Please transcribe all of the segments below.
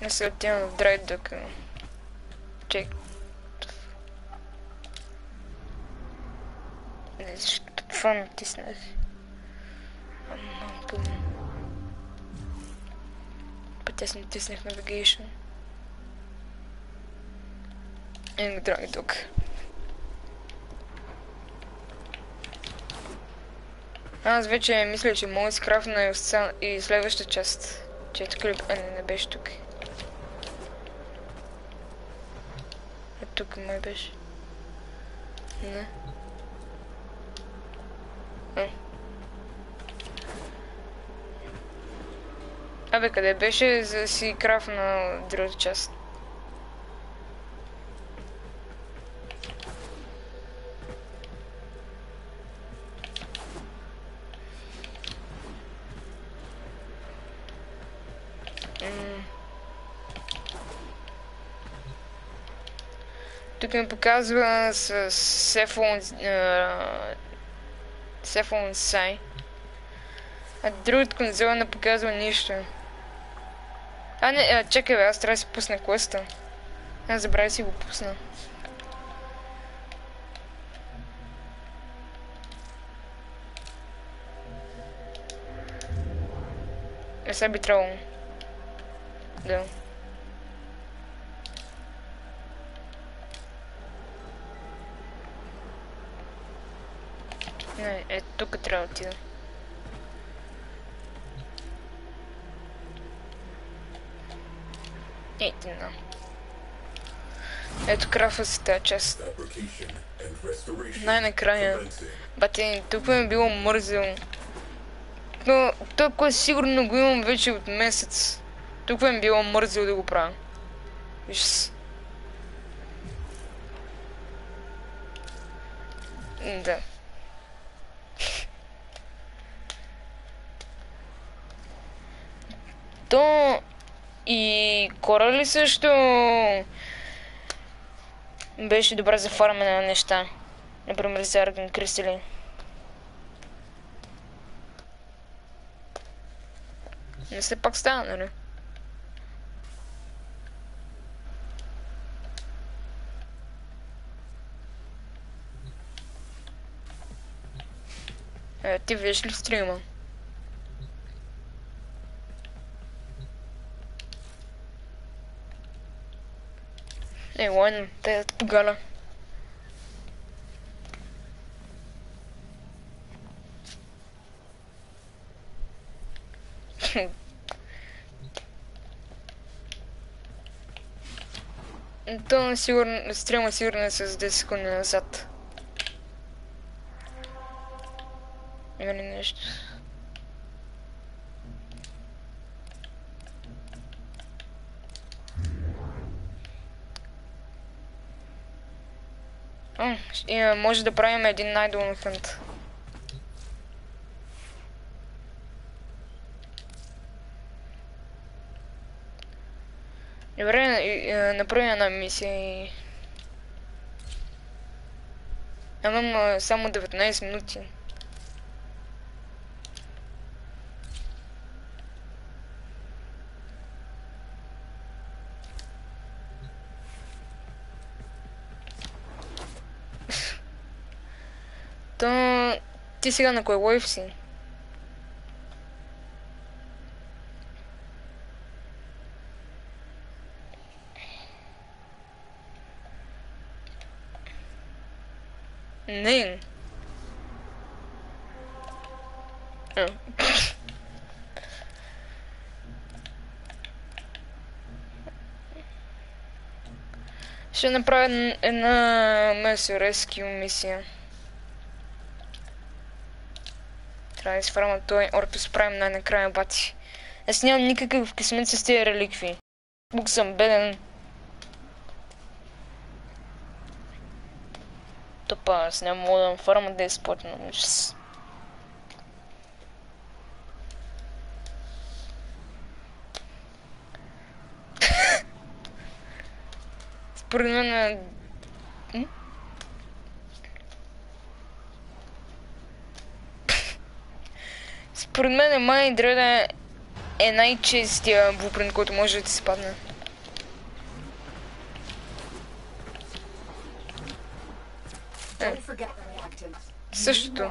Не се отивам в драйдък. Чек. Това натиснах. Пък аз натиснах Navigation. И драйдък. Аз вече мисля, че мога да скрафна и следващата част. Че е тук ли? Не беше тук. Тук май беше. Не. Абе, къде беше за да си крафна другата част? Тук ми показва с Сефон Сай. А другата конзола не показва нищо. Не, чакай бе, аз трябва да си пусна квеста. Аз забравя си го пусна. Сега би трябвало. Да. Не, тук трябва да отида. Ето на. Ето крафа си тази част. Най-накрая. Бате, тук ми е било мързел. Но толкова сигурно го имам вече от месец. Тук ми е било мързел да го правя. Виж се. Да. То и Корали също беше добра за фармане на неща. Например за арган кристали. Не се пак става, нали? Ти виж ли стрима? Ладно, те да погаля. То сигурно, стрима сигурно е с 10 секунди назад. Има ли нещо? Може да правим един най-долен хънт. Добре, направим една мисия и... Имам само 19 минути. То... Ти сега на кой лайф си? Не. Ще направя една месорескил мисия. Трябва да изфармам този Орпус Прайм най-накрая, бати. Аз нямам никакъв късмет с тези реликви. Бук съм беден. Топа, аз няма мога да фарма да е спортно. Според мен... Според мен май дреда е най-честия блупринт, който може да ти се падне. същото.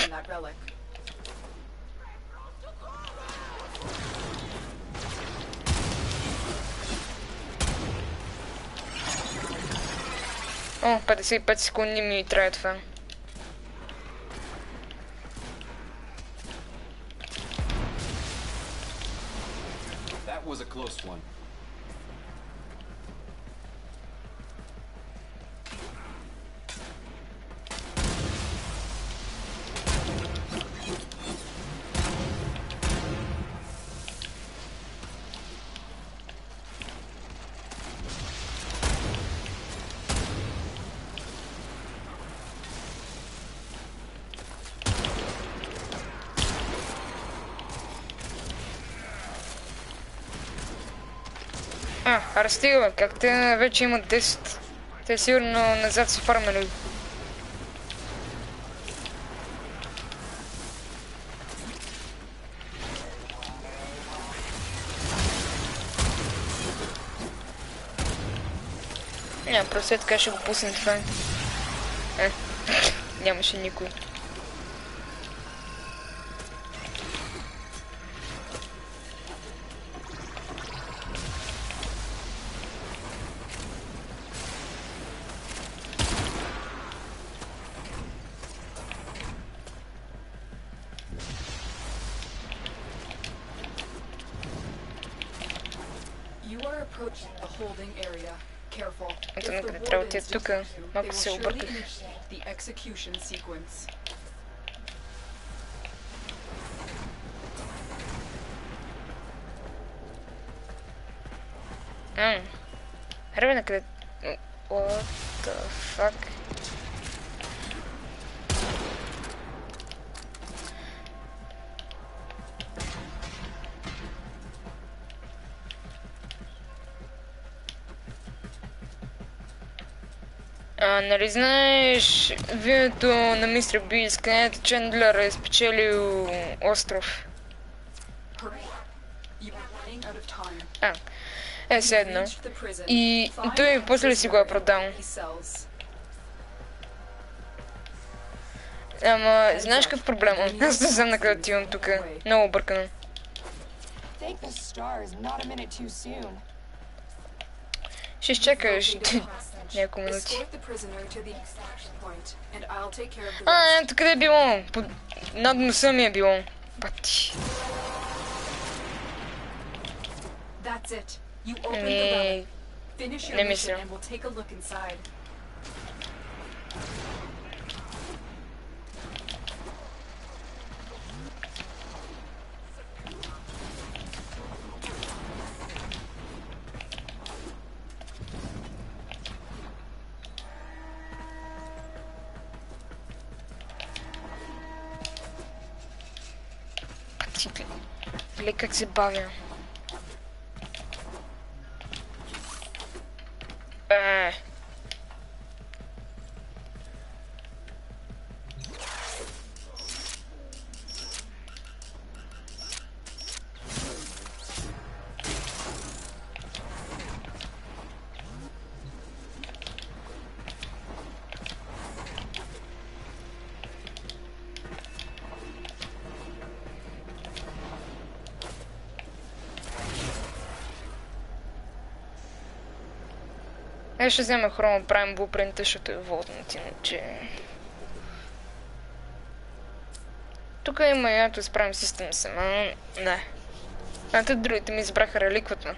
О, 55 секунди ми трябва това. That was a close one. Арстига, как те вече имат 10. Те сигурно назад са фармали. Няма, просто така ще го пуснем това. Нямаше никой. Ето накъде трябва да отида тук. Малко се обърках. Хребе накъде... What the fuck? Нали знаеш видеото на мистер Бис, където Чендлер е спечелил остров? Седно. И той после си го е продал. Ама, знаеш какъв проблема? Аз не знам на къде отивам тук. Много объркано. Ще изчакаш няколко минути. Ето къде е било? Над носа ми е било. Пати. Не мисля. Гледай как се бавя. Ще взема хрома, правим блупринта, защото е воднат, иначе... Тук има и ето справим систем сама, не. Ето другите ми избраха реликвата.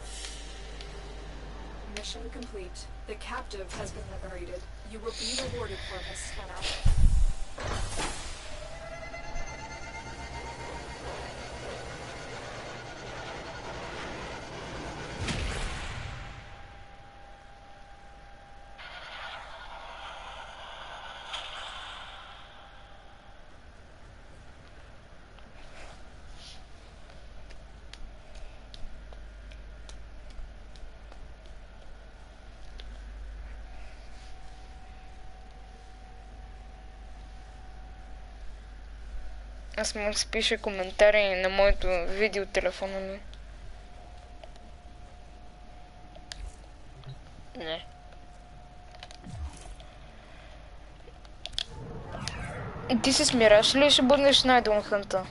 Аз мога да спиша коментари на моето видео телефона ми. Не. Ти се смираш ли ще бъдеш на Idle Hunt-а?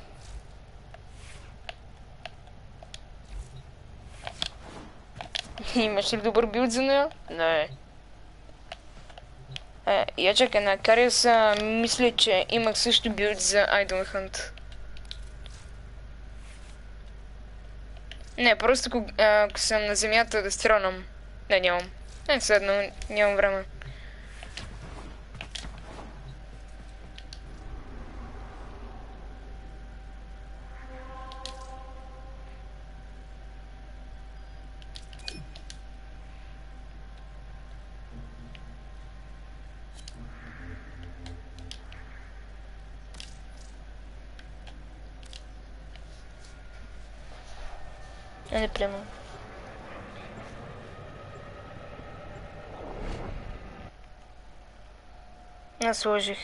Имаш ли добър билд за нея? Не. Я чакай, на Кариус мисля, че имах също билд за Idle Hunt. Не, просто ако съм на земята да стрелнам. Не, нямам. Не, седно, нямам време. Не приема. Аз сложих.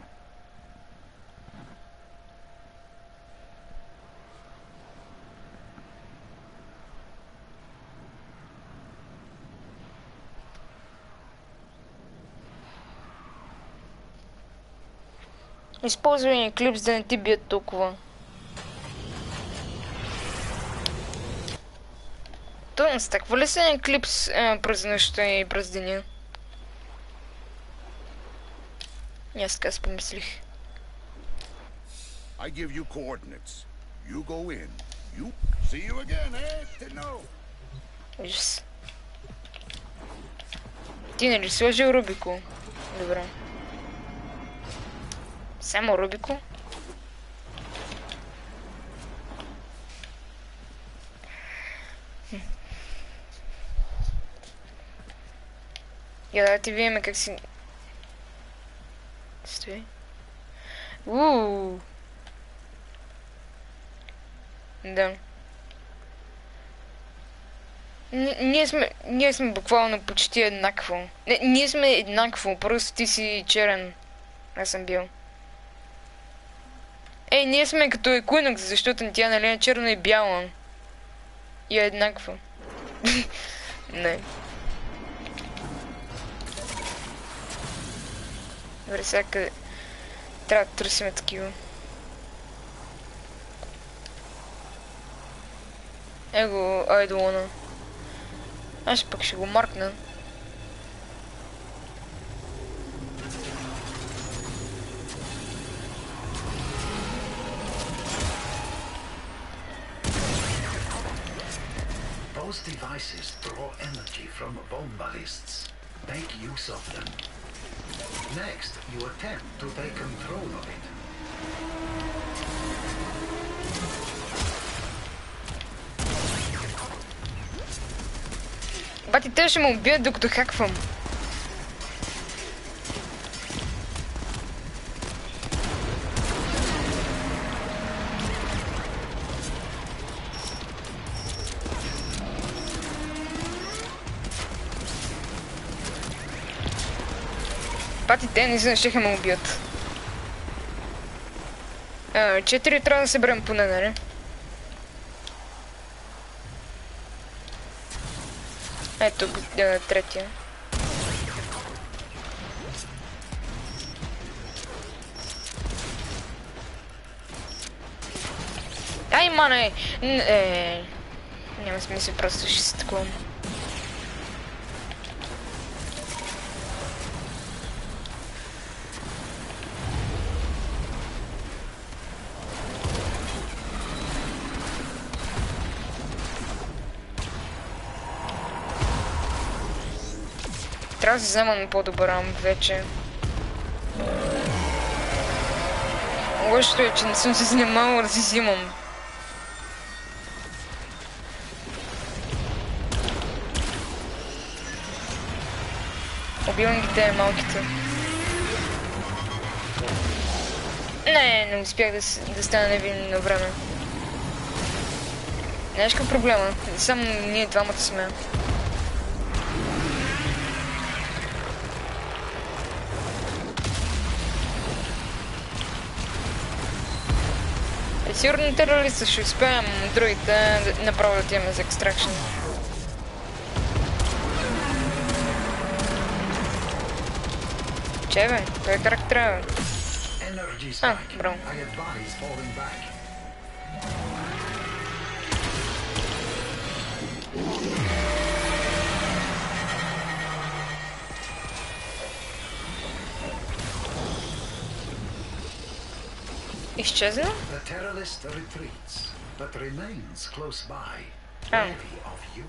Използвай клипс да не ти бият толкова. То настъква ли се клипс през нощта и през деня? И аз така си помислих. I give you coordinates. You go in. You see you again, eh? To know. Ужас. Ти не ли сложил Рубико? Добре. Само Рубико? Я да ти видим как си... Стой. Да. Ние сме буквално почти еднакво. Не, ние сме еднакво, просто ти си черен. Аз съм бил. Ние сме като Equinox, защото тя нали е черна и бяла. И е еднакво. Не. Добре, сега къде... Трябва да търсиме такива. Его, Айдолона. Аз пък ще го маркна. Those devices draw energy from bomb ballists. Make use of them. Next, you attempt to take control of it. Бати, те ще ме убият докато хаквам. Бати, те не знаеш, ще ме убият. 4 трябва да съберем поне, нали? Ето, третия. Ай, мане! Няма смисъл, просто ще се такова. Трябва да си вземам по-добър амп вече. Лошото е, че не съм се занимавал да си взимам. Убивам ги те малките. Не успях да стана невинен на време. Знаеш какъв проблема? Само ние двамата сме. Сигурно терористът ще успеем другите направо да отиваме за екстракшн. Че бе? Той как трябва? spike. bro. I advise falling back. Изчезна? The terrorist retreats, but remains close by, Oh. ready of you.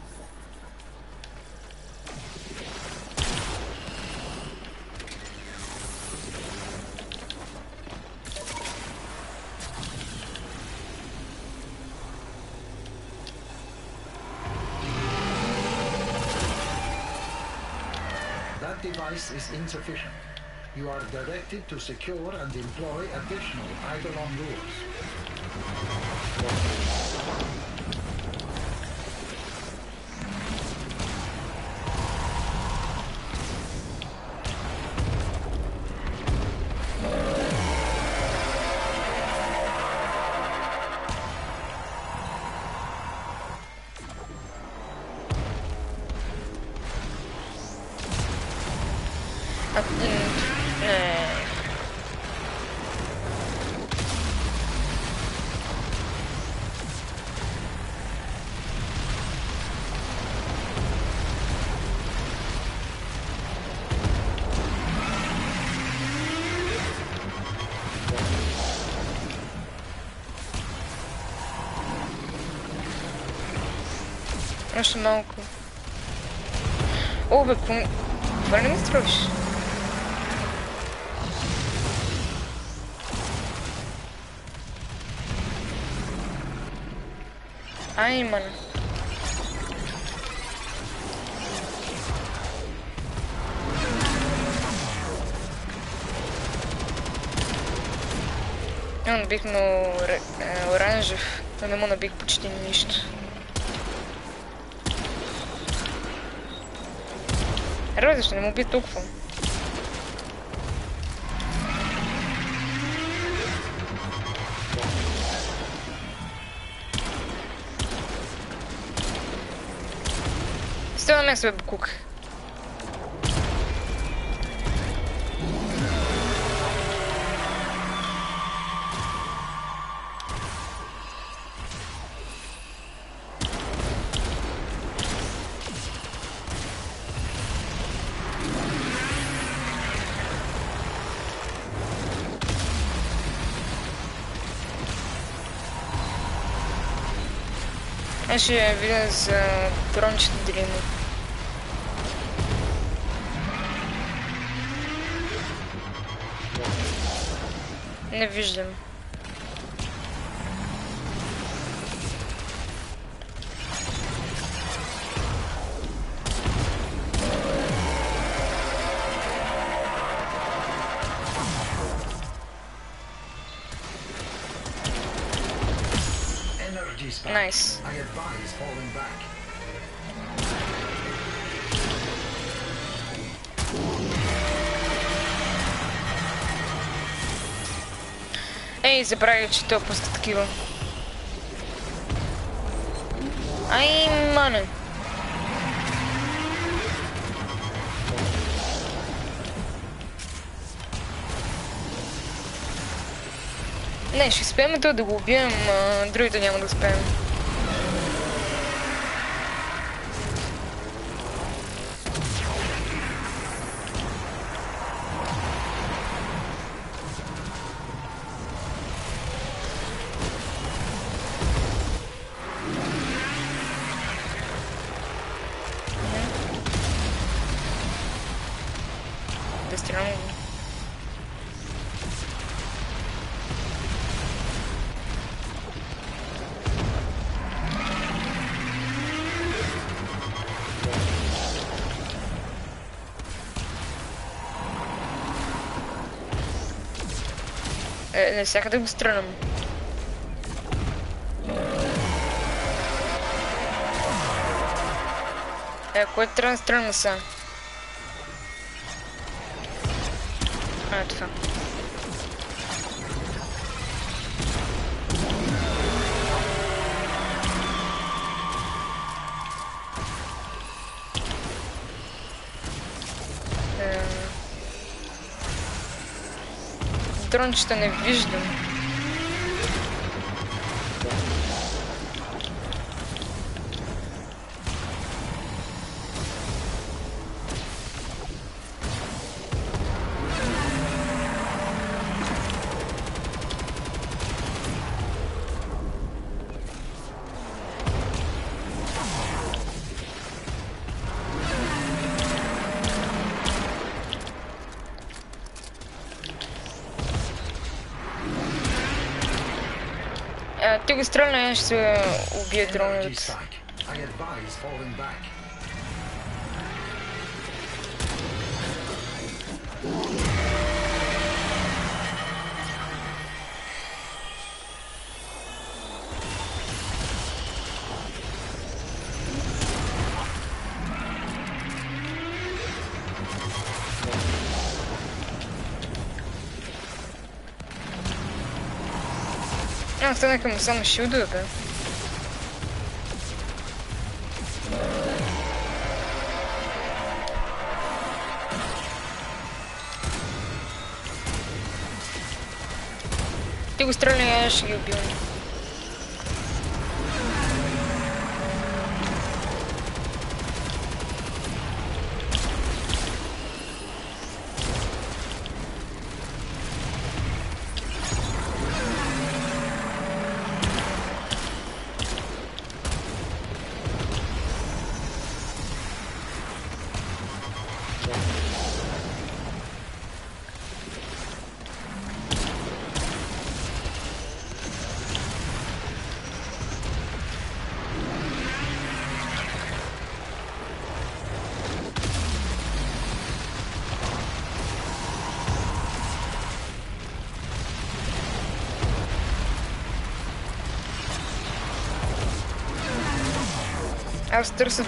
That device is insufficient. You are directed to secure and employ additional Eidolon lures. Не. Още малко. О, бе, това не ми струваш. Ай, мана. Он набих му оранжев, но не му набих почти нищо. Радвай, защо не му би толкова? Стой на място, бе, букук. Аз ще видя за дрончето дали има. Не виждам. Energy spike. Nice. I advise falling back. Ей, забравя, че той пуска такива. Ай, мане. Не, ще успеем да го убием, а другите няма да успеем. Да стрелям го. Не всяка да го стрелям. Кой трябва да стрелям сега? Това. патрончета не виждам. Ти го стрельна, аз ще убия Energy дроновете. strike. I advise falling back. Останаха му само шилдове, бе. Ти го стреляй, аз ще ги убивам. Аз търся.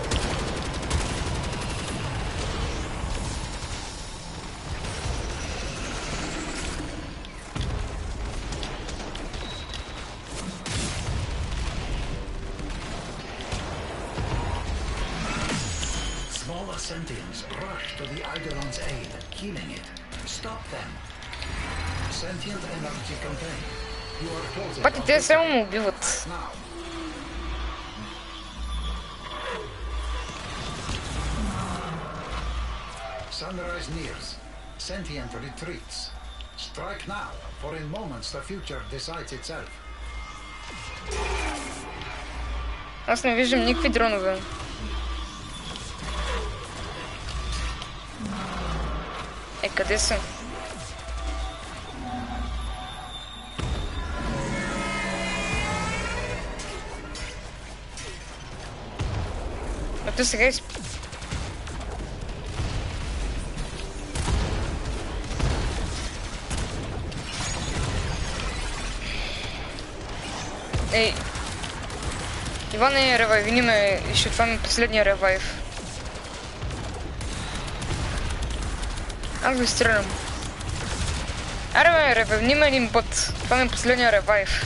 Smaller sentients rush to the Eidolon's aid, healing it. Stop them. Sentient energy contained. You are closing. Пати те само му убиват. Now. Sunrise nears. Sentient retreats. Strike now, for in moments the future decides itself. Аз не виждам никакви дронове. Къде са? Ето сега Ей! Иване, ревайвини ме, и ще това ми последния ревайв. Аз го стрелям. Аре бе, ревайвни ме един път. Това ми последния ревайв.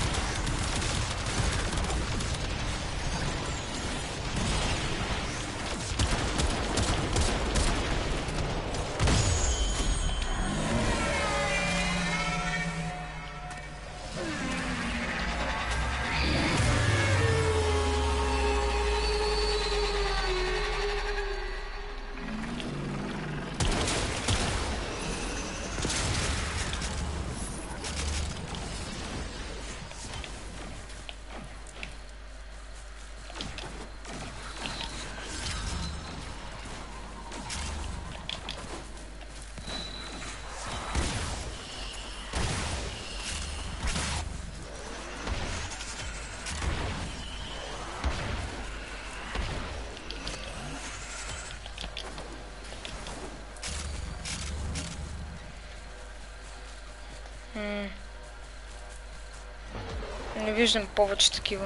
Не виждам повече такива.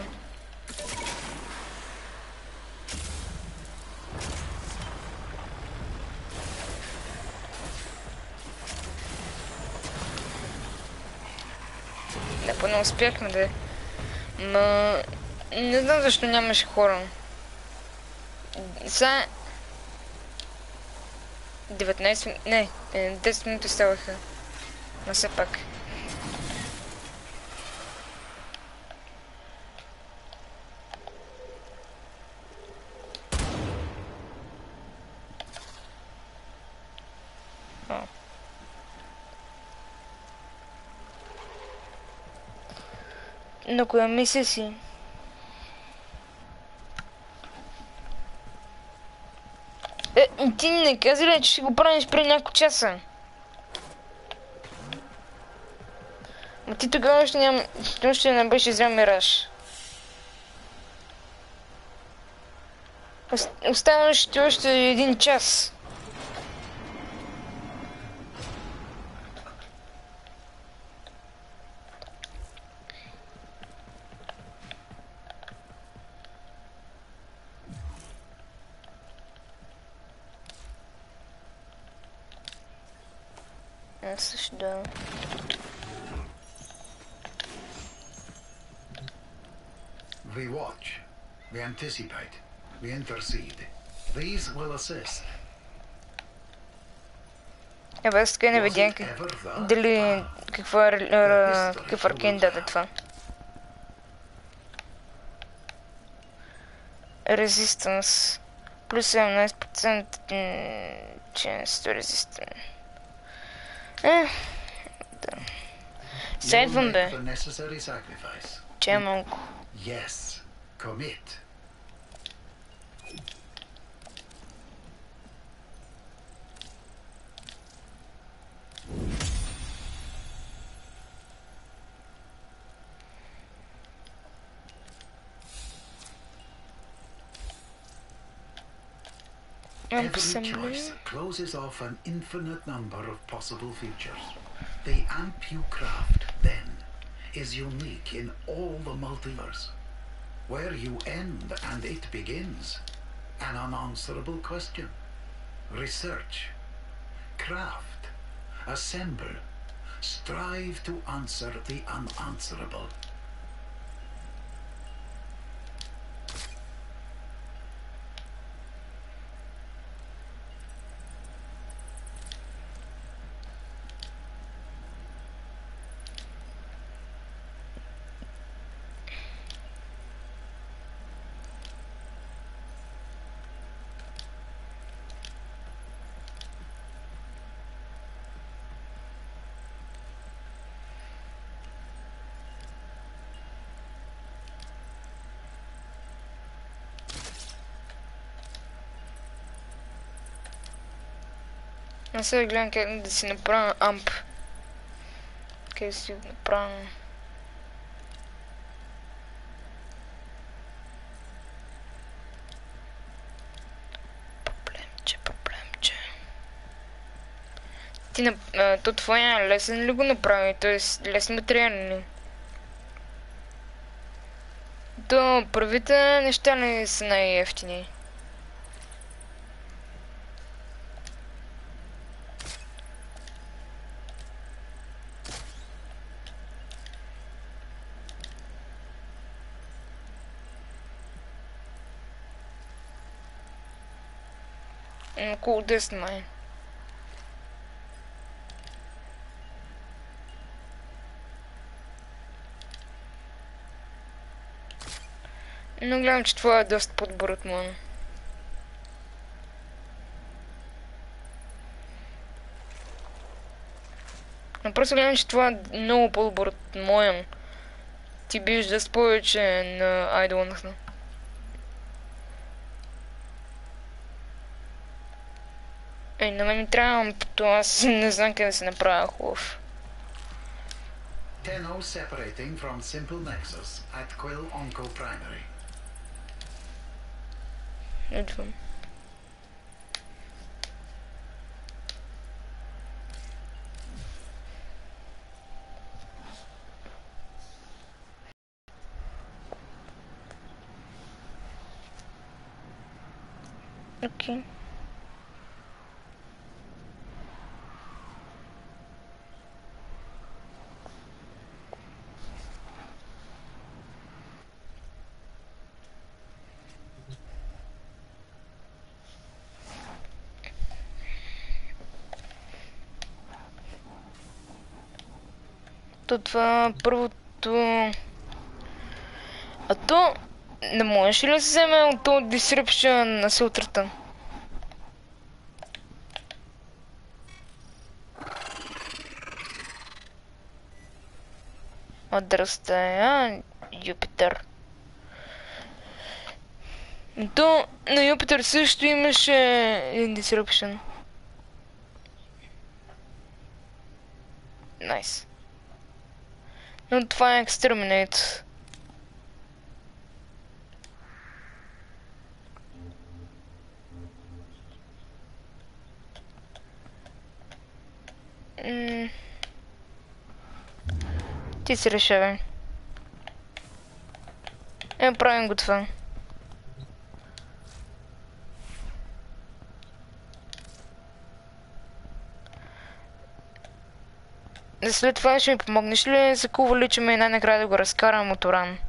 Не, поне успяхме да е. Но не знам защо нямаше хора. Сега 19 не, 10 минути ставаха. Но все пак. На коя мисия си? Ти не каза ли, че ще го правиш преди няколко часа? Но ти тогава още не беше взял мираж. Оставаш ти още 1 час. Също да. We watch, we anticipate, we intercede. These will assist. Аз така не видях дали какъв аркен даде това. Resistance плюс 17% chance to resist. Да. Следвам бе. Че е малко. Yes, commit. Every choice closes off an infinite number of possible futures. The amp you craft, then, is unique in all the multiverse. Where you end and it begins, an unanswerable question. Research, craft, assemble, strive to answer the unanswerable. Аз сега гледам как да си направя амп. Как да си го направя. Проблемче. То твоя лесен ли го направи? Тоест лесен материал ли? То първите неща ли са най-ефтини? Около 10 май. Но гледам, че това е доста по-добър от моя. Но просто гледам, че това е много по-добър от моя. Ти биш доста повече на Idol. На мен ми трябва ампто, аз не знам къде да се направя хубав. Tenno separating from simple nexus at Quill Onco Primary. Идвам. Окей. Ето това първото... А то... Не можеш ли да се вземе от този disruption на силтрата? Отрастая Юпитер. То на Юпитер също имаше един disruption. Найс. Но това е Exterminate. Ти си решавай. Правим го това. След това ще ми помогнеш ли за увеличим и най-накрая да го разкарам от уран?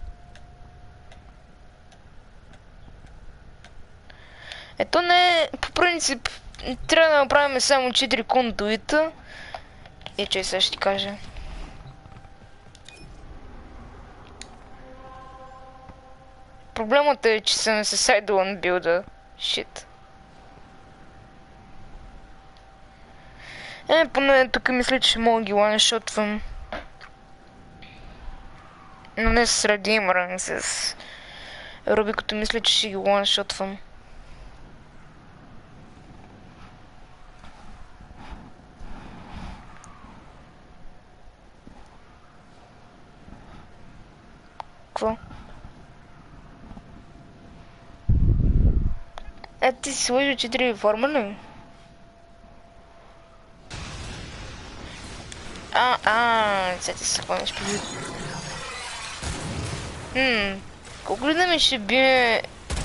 Ето не, по принцип, трябва да направим само 4 кондуита. И че сега ще ти кажа. Проблемът е, че съм се сайдала на билда. Shit. Поне тук мисля, че мога ги ланшотвам. Но не с Радимъра, с Рубикото мисля, че ще ги ланшотвам. Какво? Ти си сложил 4 формули? Сега ти се хванеш предвид. Колко ли да ми ще бие...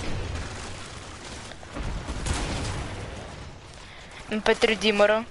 Петри Димъра?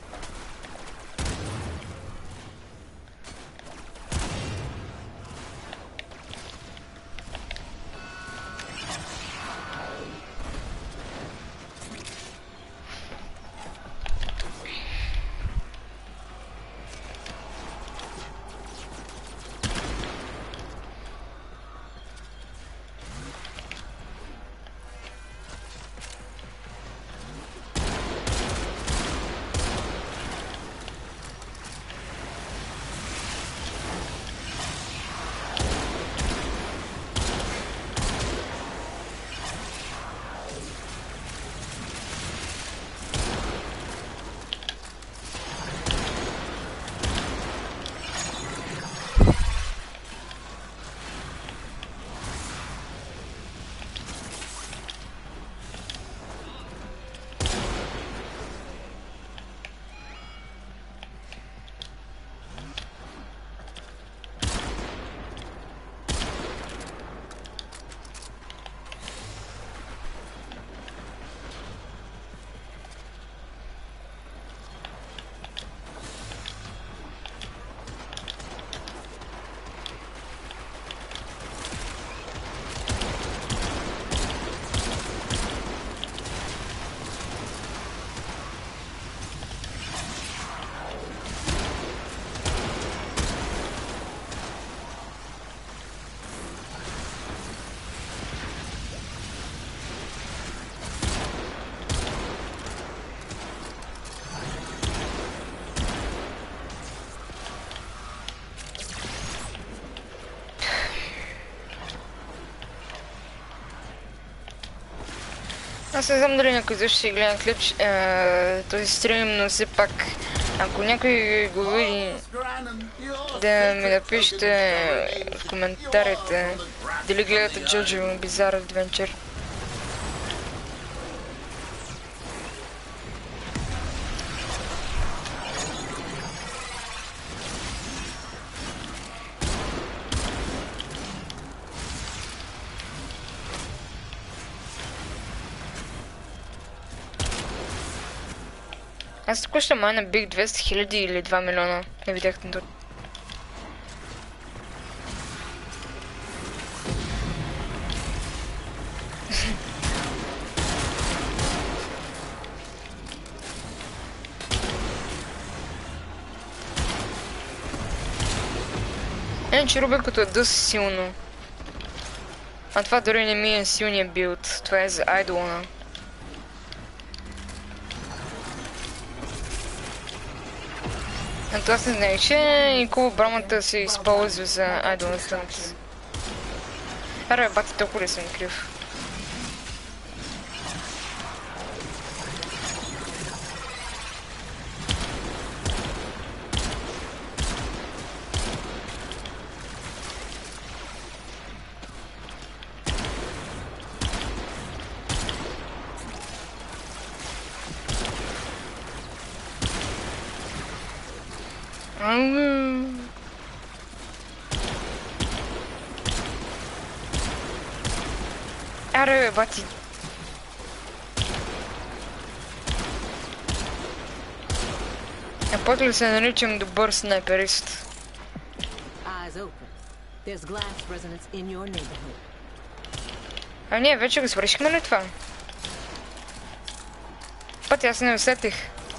Аз не знам дали някой също ще гледа клип, този стрим, но все пак, ако някой го види, да ми напишете в коментарите дали гледате Jojo Bizarre Adventure. Аз тук ще майна бих 200 000 или 2 милиона. Не видях на това. Иначе рубекото е доста силно. А това дори не ми е силният билд. Това е за айдолна. А това се знае, че и брамата се използва за айдолна станция. Аре, бати, толкова ли съм крив? Аре, бати. А пък ли се наричам добър снайперист? А ние вече го свършихме ли това? Пъти аз не усетих.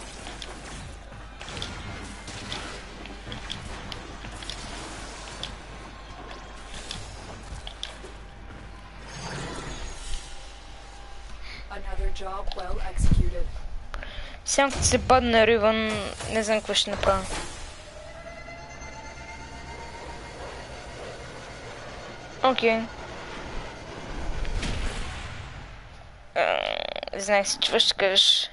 Сега като се падне Ривън, не знам какво ще направя. Окей. Знаех си, че ще кажеш.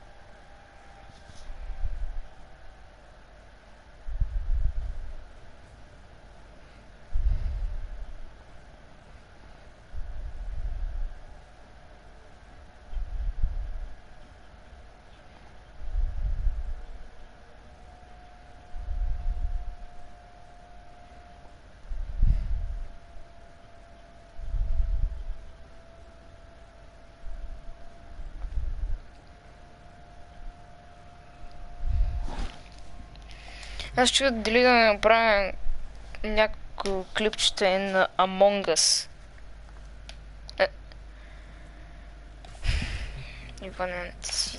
Аз чуя дали да направя някакво клипче на Among Us. Иване, ти си.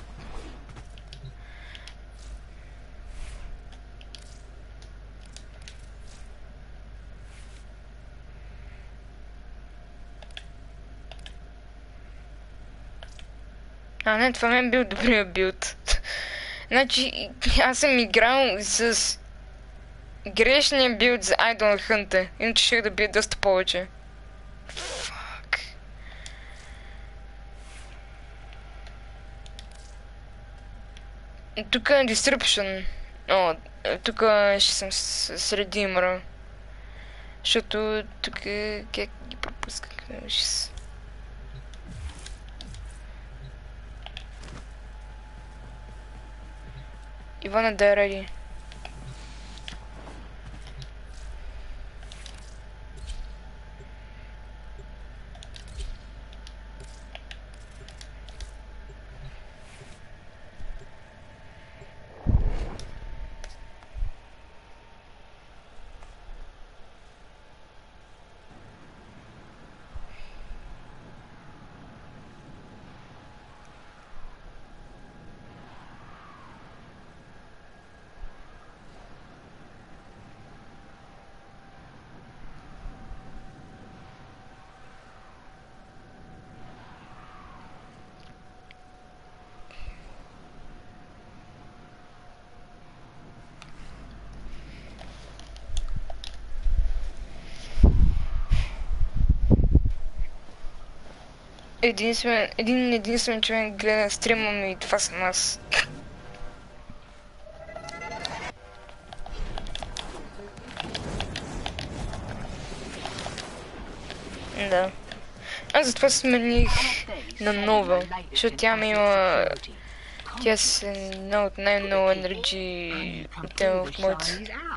А, не, това мен бил добрия билд. Значи, аз съм играл с грешния билд за Idol Hunter, иначе ще да бия доста повече. Фак. Тук е Disruption. О, тук ще съм с Redeemer. Защото тук как ги пропусках. Ивана, да е реди. Единствен човек гледа стрима ми и това съм аз. Да. Аз затова смених на нова, защото тя ми има... Тя си една от най-много енергии от моята.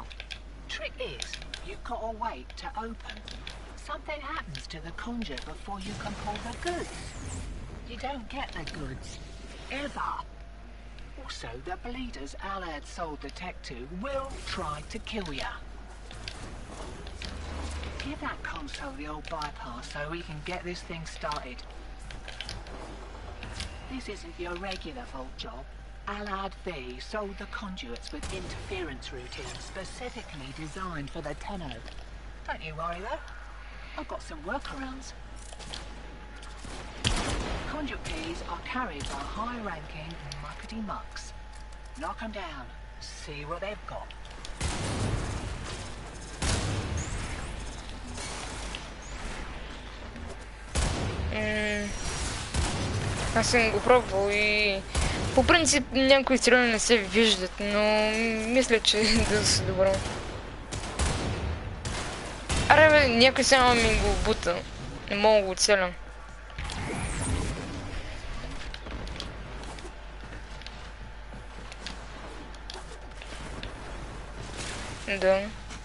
Something happens to the conjure before you can pull the goods. You don't get the goods. Ever. Also, the bleeders Alad sold the tech to will try to kill ya. Give that console the old bypass so we can get this thing started. This isn't your regular vault job. Alad V sold the conduits with interference routines specifically designed for the Tenno. Don't you worry though. I've got some workarounds. Conduit keys are carried by high-ranking muckety mucks. Knock 'em down. See what they've got. Аз съм го пробвал и по принцип някои стрелни не се виждат, но мисля, че е доста добро. Аре бе, някой само ми го бута. Не мога го оцелям. Да.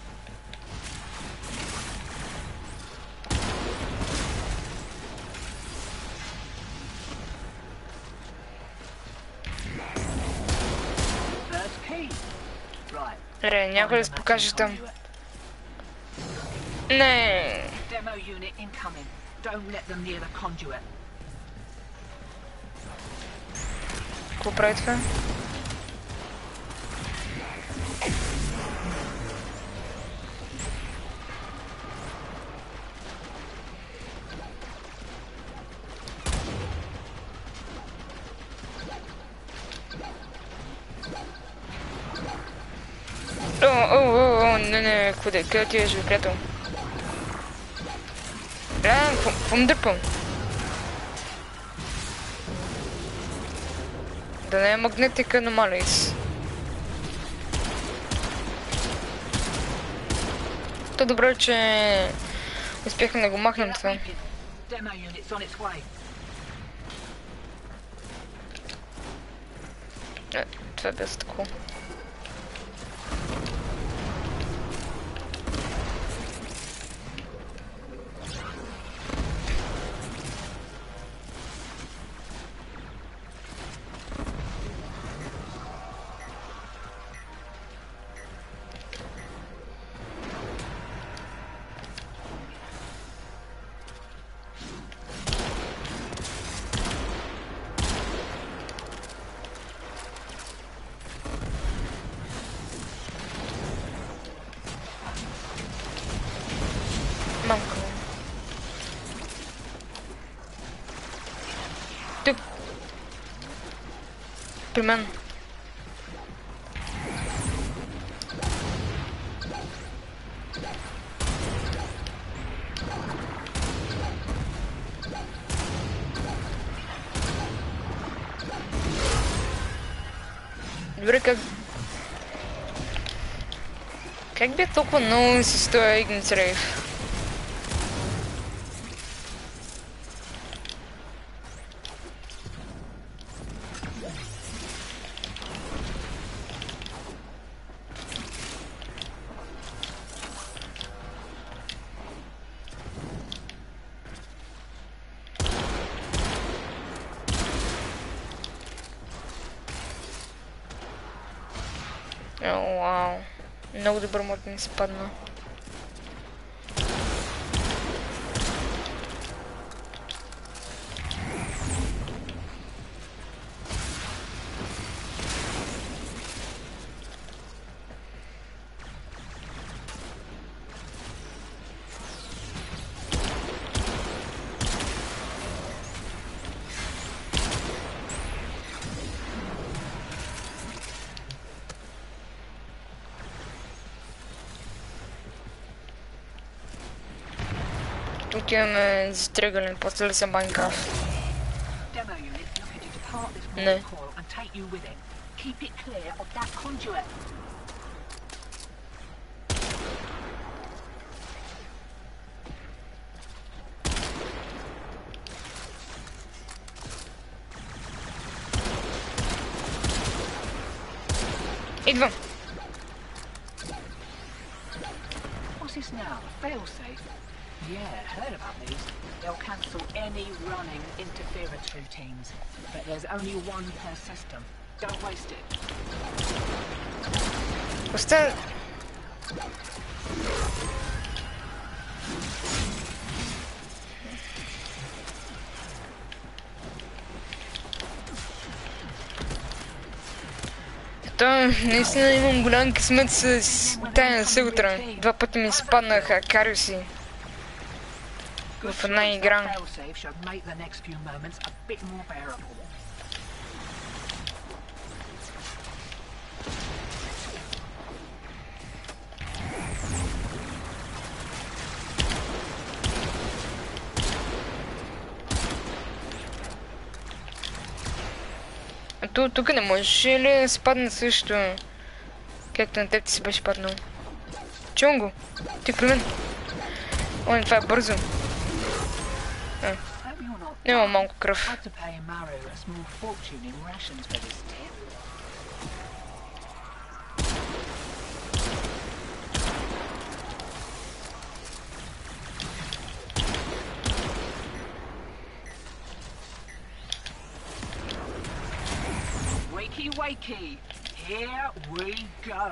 Аре, някой да се покаже там. Не. Какво прави това? Не, къде отиваш, бе, приятел? Какво му дърпам? Да не е магнетика аномалис. То добре, че успяхме да го махнем това. Това е без такова. Мамка. Тук. При мен. Добре, как бе толкова много си стоя Игнис Рейв? О, вау. Много добър мод ми се падна. Тук имаме застрегане, после ли съм Майнкрафт? Не. Идвам. Yeah, heard about these. They'll cancel any running interference routines. But there's only one per system. Don't waste it. What's that? Да, наистина имам голям късмет с тая силтра. 2 пъти ми спаднаха кариуси в една игра. Тук не можеш ли да спадне също, както на теб ти си беше паднал? Чувам го. Ти при мен. О, не, това е бързо. Няма малко кръв. Wakey, here we go.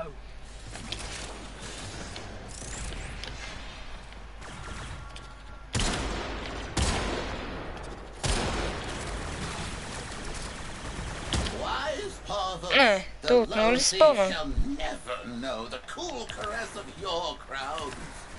Wise father, tu the отново ли lousy си спомня? shall never know the cool caress of your crowd.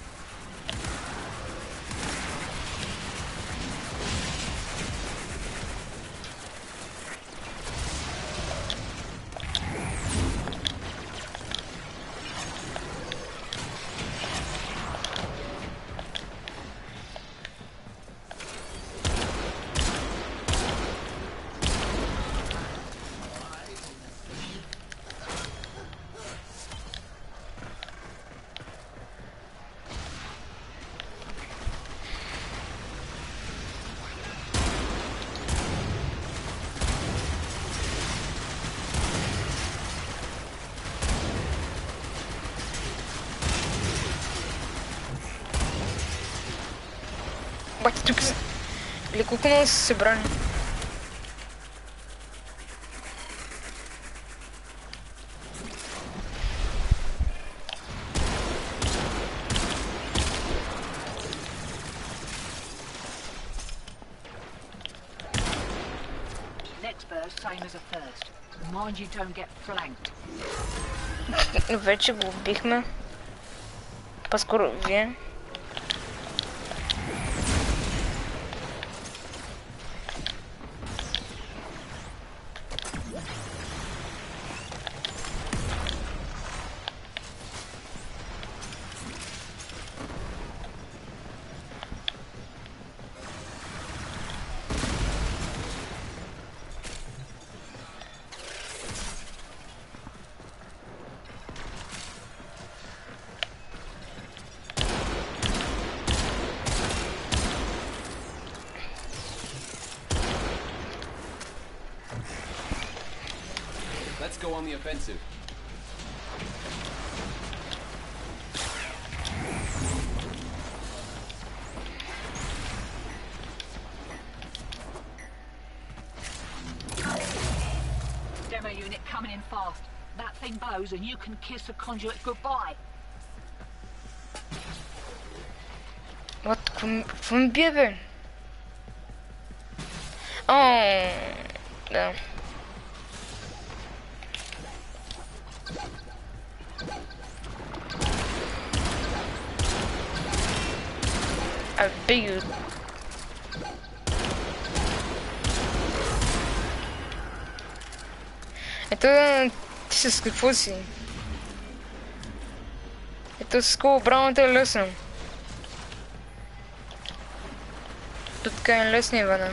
Бати, тук са... Или колко много са събрани? Next burst, same as a first. Mind you don't get flanked. Вече го убихме. По-скоро вие. Let's go on the offensive. Demo unit coming in fast. That thing blows and you can kiss the conduit goodbye. What? Какво ми бие, бе? О, да. I beg you. Ето, ти с какво си? Ето с колобраната е лесно. Тут така е лесно, Ивана.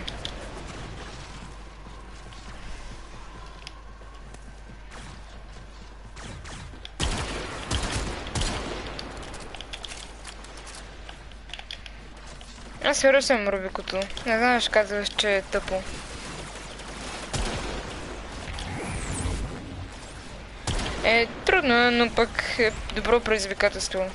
Аз харесвам Рубикото. Не знам, ще казваш, че е тъпо. Е, трудно е, но пък е добро предизвикателство.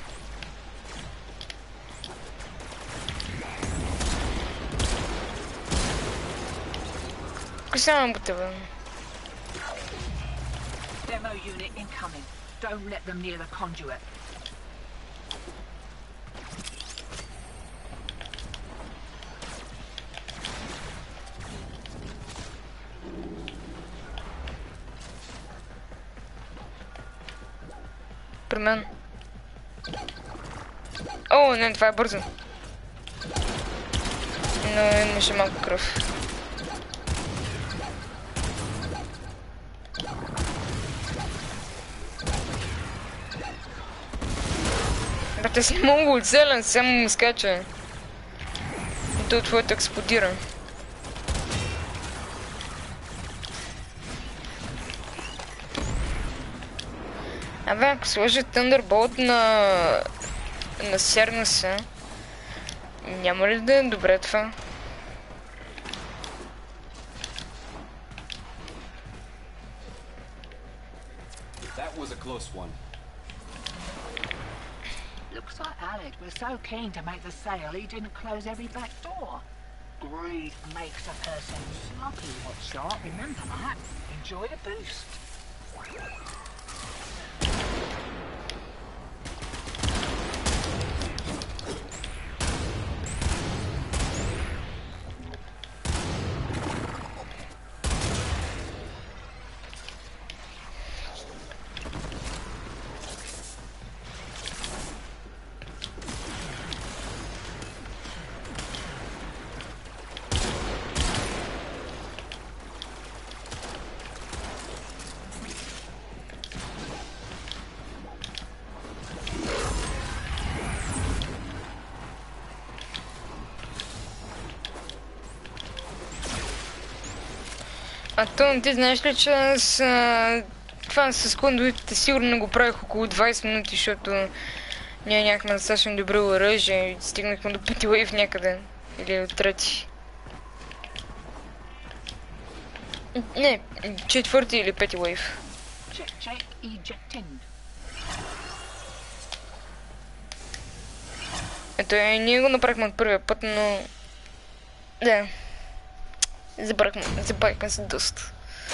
Косявам бутава. Demo unit incoming. Don't let them near the conduit. при мен. О, не, това е бързо. Но имаше малко кръв. Те си много оцелен, само му скача. И той твоето експлодира. Абе, ако сложи Thunderbolt на Сернуса, няма ли да е добре това? That was a close one. Looks like Alec was so keen to make the sale he didn't close every back door. Greed makes a person sloppy, what's short, remember that. Enjoy the boost. А то, ти знаеш ли, че това с кондуитите сигурно го правих около 20 минути, защото ние нямахме достатъчно добро оръжие и стигнахме до 5 лейв някъде. Или от трети. Не, 4 или 5 лейв. Ето ние го направихме от първия път, но... Да. Забавихме се доста.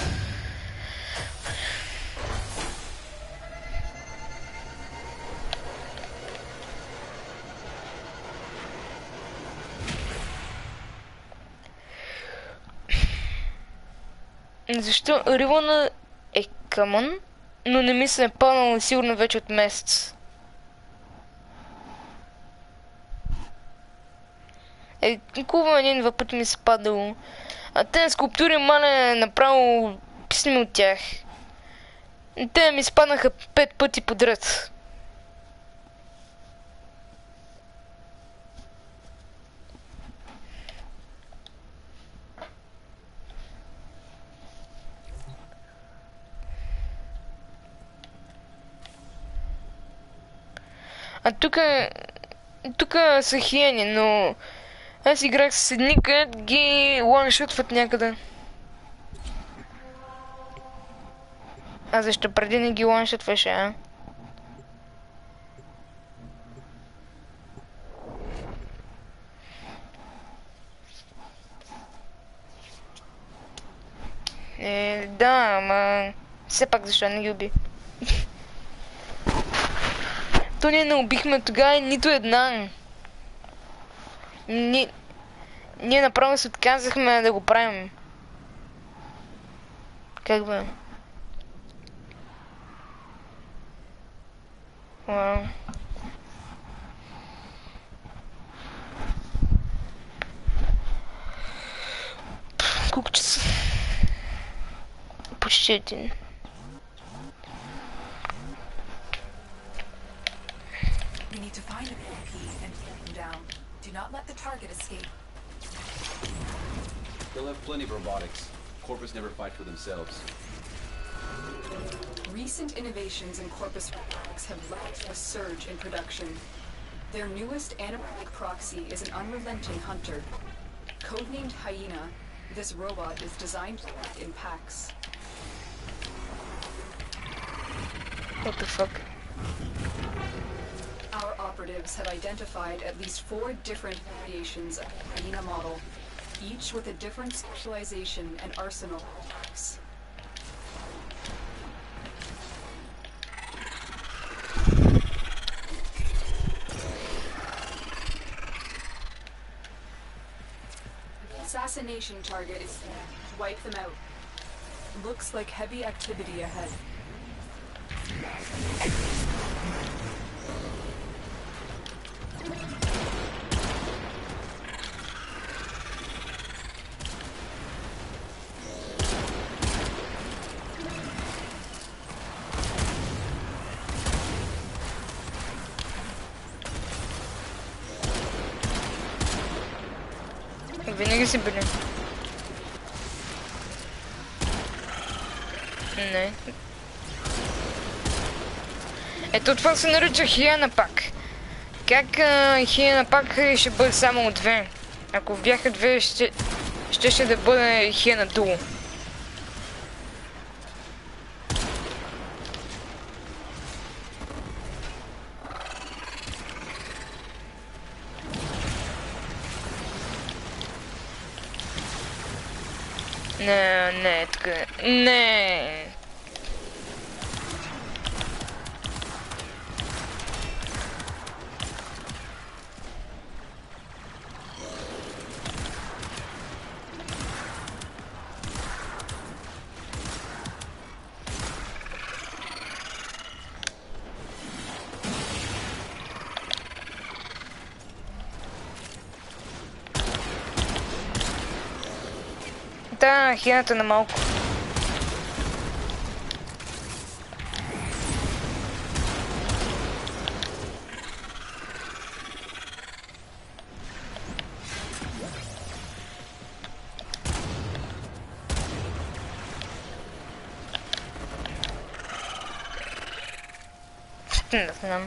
Защо Ривона е къмън, но не ми се е паднало сигурно вече от месец. Кува един-два пъти ми се падало. А те скулптури маля направо писни от тях. Те ми спаднаха 5 пъти подред. А тук са хиени, но аз играх с едни, където ги ланшотват някъде. А защо преди не ги ланшотваше, а? Да, ама... Все пак защо не ги уби? То ние не убихме тогава нито една. Ние направо се отказахме да го правим. Как бе? Вау. Колко часа? Почти един. We need to find a PvP and take them down. Do not let the target escape. They'll have plenty of robotics. Corpus never fight for themselves. Recent innovations in Corpus robotics have led to a surge in production. Their newest animatic proxy is an unrelenting hunter. Codenamed Hyena, this robot is designed to act in packs. What the fuck? Our operatives have identified at least 4 different variations of the Hyena model, each with a different specialization and arsenal of attacks. The assassination target is to wipe them out. Looks like heavy activity ahead. Винаги си били. Не. Ето това се нарича хиена пак. Как хиена пак ще бъде само от две? Ако бяха две, ще да бъде хиена дуо. Не, така. Не. Да, хиената на малко. Не знам.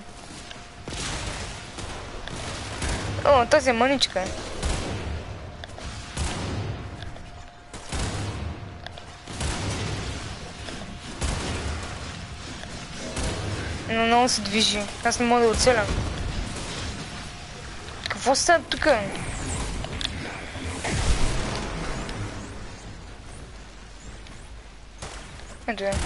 О, тази е мъничка. Но много се движи. Аз не мога да оцеля. Какво става тук? Ето е.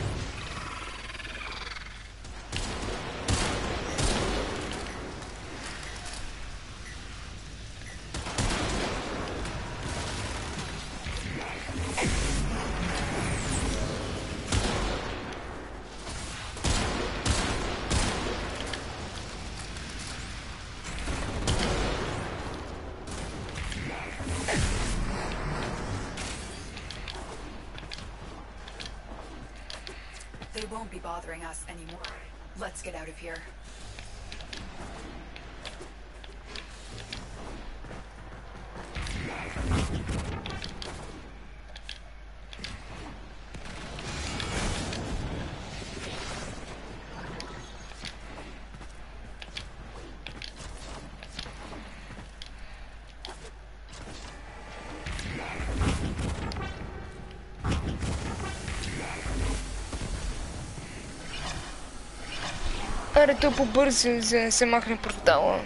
They won't be bothering us anymore. Let's get out of here. Аре, то побързи, за да се махне портала.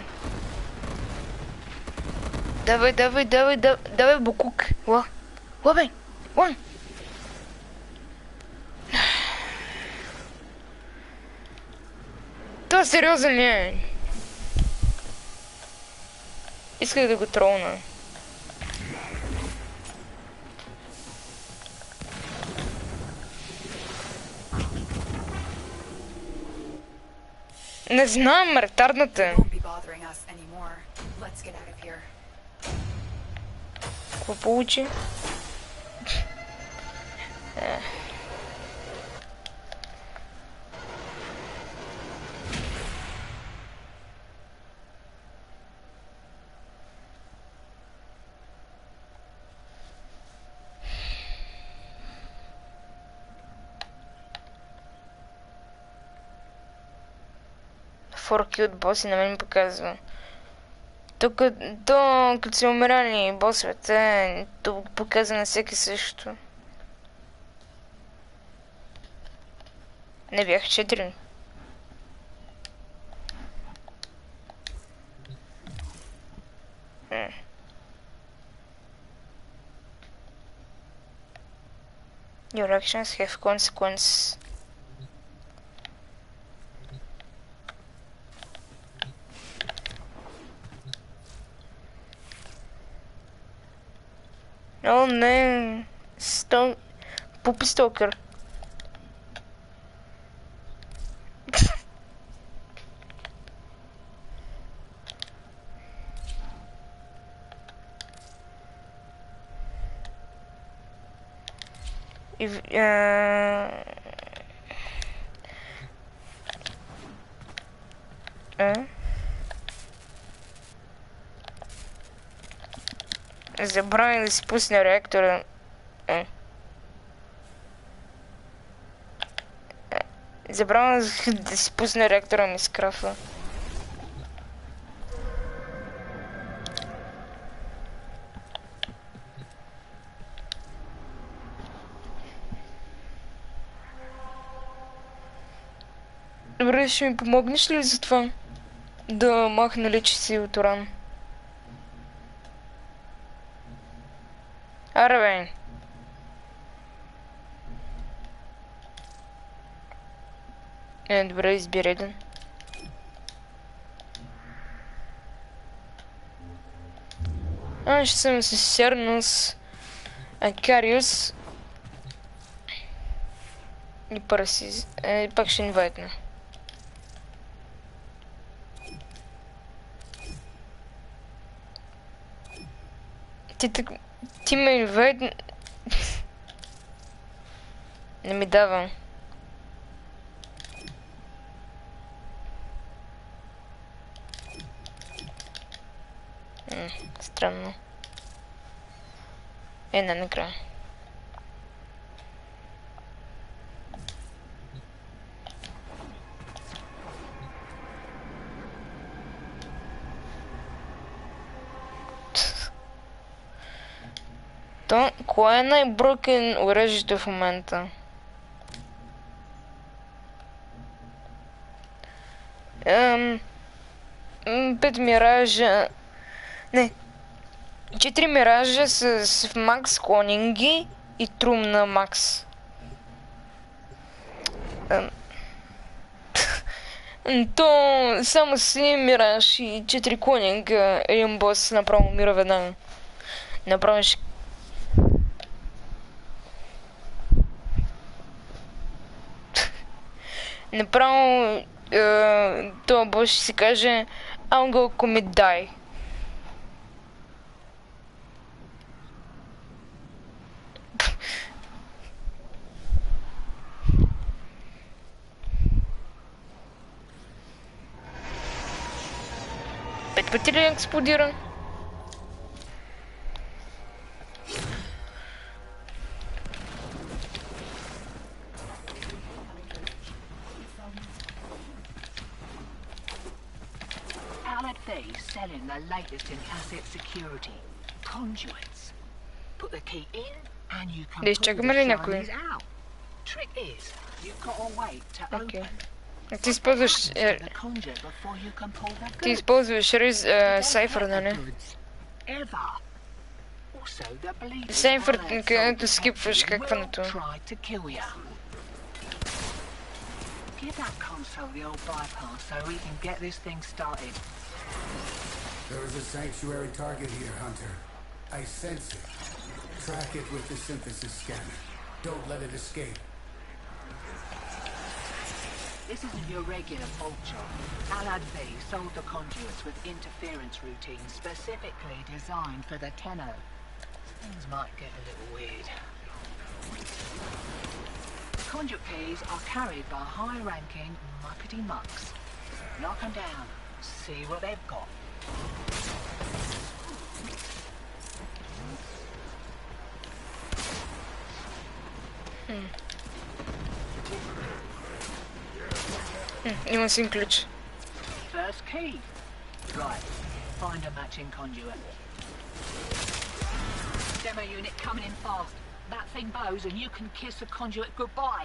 Давай, букук. Бе! Това сериозен ли е? Исках да го тролна. Не знам, ретардната. Какво получи? Форки от боси на мен показва. Тук, като са умирали босовете, то показва на всеки също. Не бях 4. Your actions have consequences. О, не. Пупи стокър. И, забравя да си пусне реактора. Забравя да си пусне реактора ми с крафа. Добре, ще ми помогнеш ли за това? Да махна личи си от уран. Аре, бе. Добре, избери един. Ще съм с Сернус, Акариус и Парасиз. Пак ще инвайтна. Ти ме инвайт... Не ми дава. Странно. Накрая. Кое е най-брокен оръжието в момента? Пет миража... Не. 4 миража с макс клонинги и трум на макс. То само с един мираж и 4 клонинга един бос направо умира веднага. Направо ще... Направо това бос ще си каже I'm gonna commit die. Пет пъти ли експлодира? Selling the latest in asset security. Conduits. Put the key in and you can pull the shinies out. Trick is, you've got to wait to open. Ти използваш сайфър, нали? Сайфър, където скипваш какването. Give that console the old bypass so we can get this thing started. There is a sanctuary target here, Hunter. I sense it. Track it with the synthesis scanner. Don't let it escape. This isn't your regular bolt job. Alad V sold the conduits with interference routines specifically designed for the Tenno. Things might get a little weird. Conduit keys are carried by high-ranking muckety mucks. Knock them down. See what they've got. Имам си ключ. First key. Right. Find a matching conduit. Demo unit coming in fast. That thing bows and you can kiss the conduit goodbye.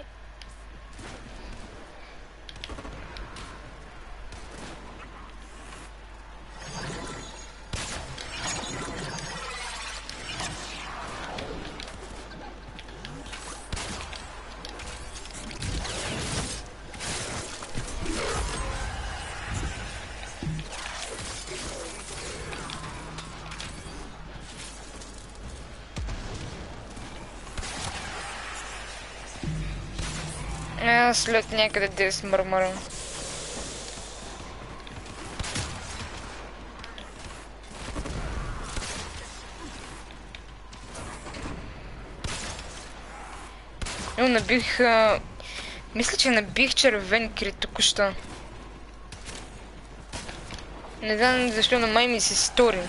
След някъде да смърмърам. Но набих... Мисля, че набих червен крит току-що. Не знам защо, на май ми се стори.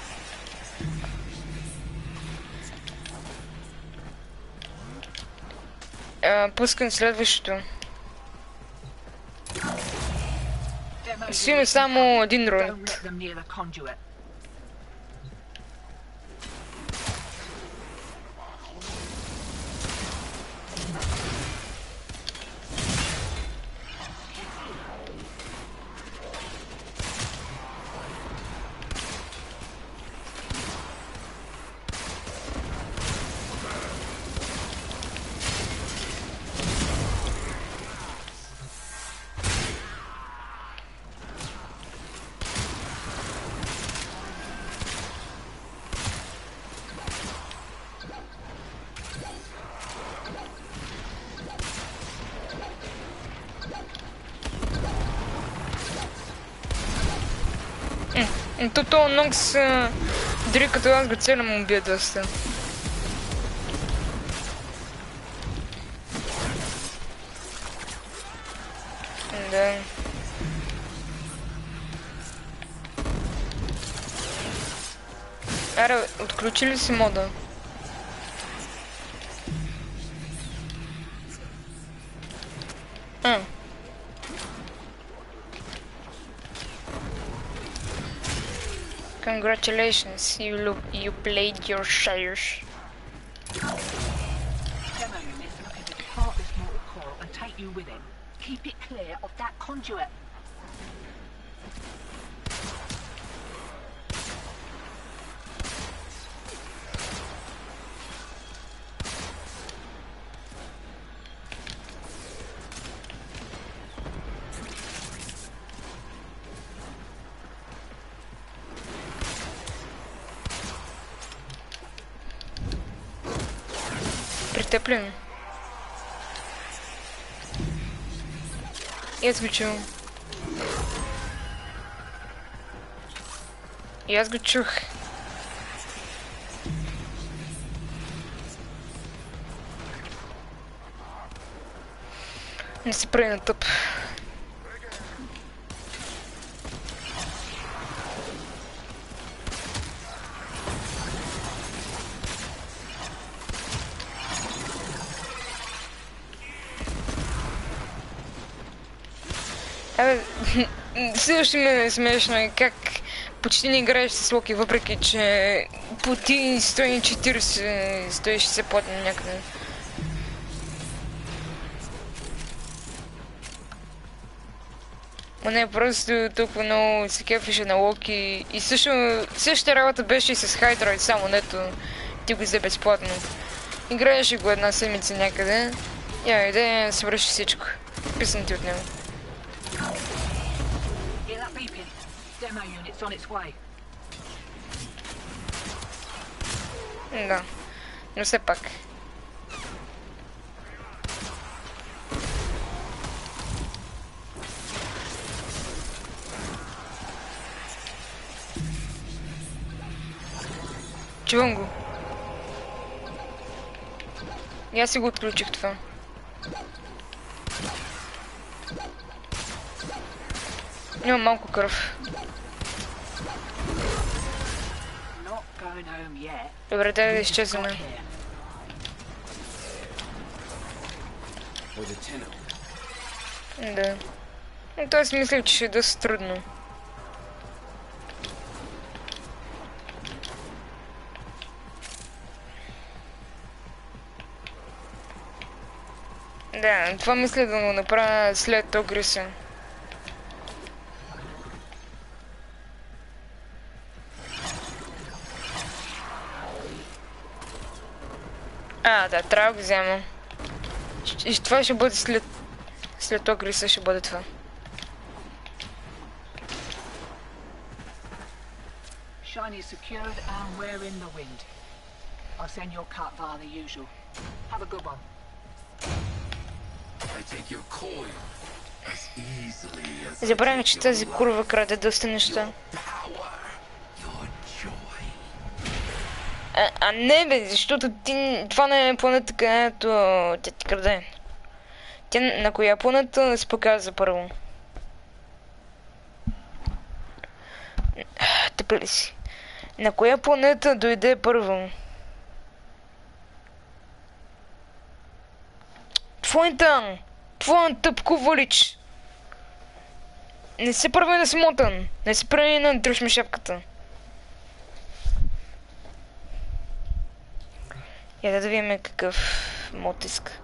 Пускам следващото. Си има само един рунд. То Нокс, дори като аз го целям, му убия доста. Да. Аре, отключи ли си мода? Congratulations, you played your shares. Demo units looking to depart this mortal coil and take you with him. Keep it clear of that conduit. Притеплен. И аз го чувам. И аз го чух. Не се прави на тъп. Също ми е смешно как почти не играеш с Локи, въпреки че по ти 140-160 платни някъде. Но не, просто толкова много се кефеше на Локи и същата работа беше и с Hydroid, само нето ти го взе безплатно. Играеше го една седмица някъде и айде да свърши всичко. Писам ти от него. Demo units on its way. Да, но все пак. Чувам го. И аз си го отключих това. Имам малко кръв. Добре, дай да изчезваме. Да. Но аз мисля, че ще е доста трудно. Да, това мисля да го направя след огреса. Да, трябва да го взема. И това ще бъде след огреса, ще бъде това. Shiny secured and we're in the wind. I'll send your cut via the usual. Have a good one. I take your coil as easily as Забравяме, че тази курва краде доста неща. А не бе, защото това не е планета, където тя ти краде. Тя на коя планета се показва първо? Тъпи ли си? На коя планета дойде първо? Твоята! Твоя тъп кувалич! Не се прави на смотан! Не се прави на дръжме шапката! Я да видим какъв мод иска.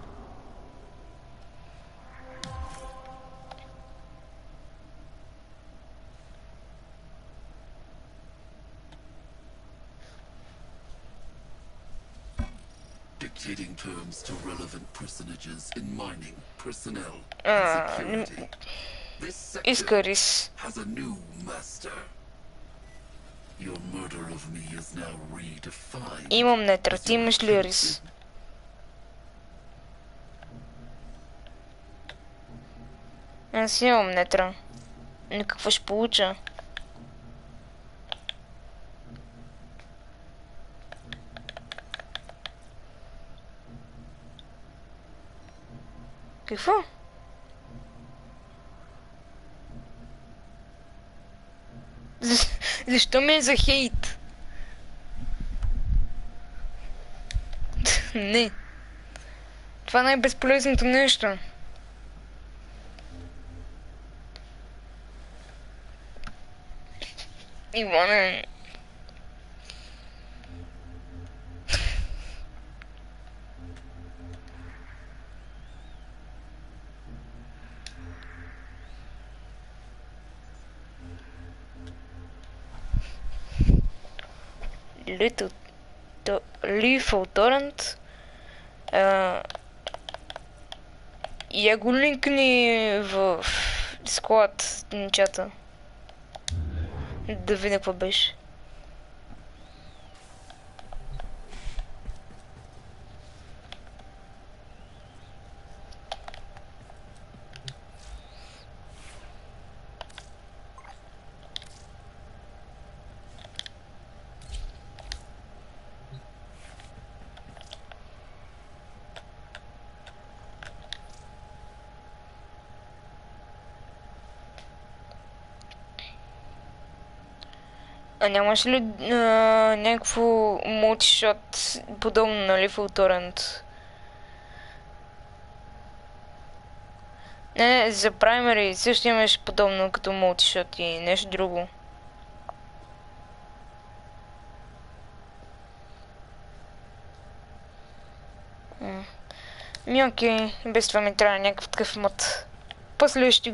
Dictating terms to relevant personages in mining, personnel, and security. This sector Рис. has a new master. Your murder of me is now redefined. Имам нетра. Ти имаш ли рис? Аз имам нетра. Но какво ще получа? Какво? Защо ме е за хейт? Не. Това е най-безполезното нещо. Иване. Lethal Torrent. Я го линкни в Discord на чата. Да видя какво беше. А нямаш ли някакво мултишот подобно на Lethal Torrent? Не, за Primary също имаш подобно като мултишот и нещо друго. Окей, без това ми трябва някакъв такъв мод. После ще...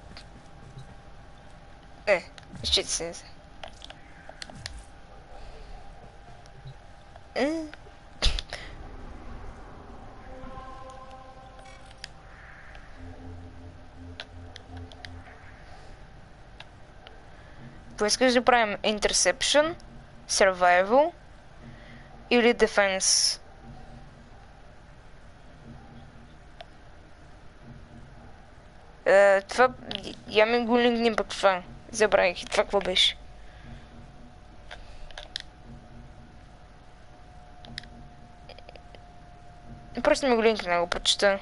изчити се. Поискаш да правим Interception, Survival или Defense. Това... Я ми го линкнем пък това. Забравих. Това какво беше? Просто ми го линкна да го прочета.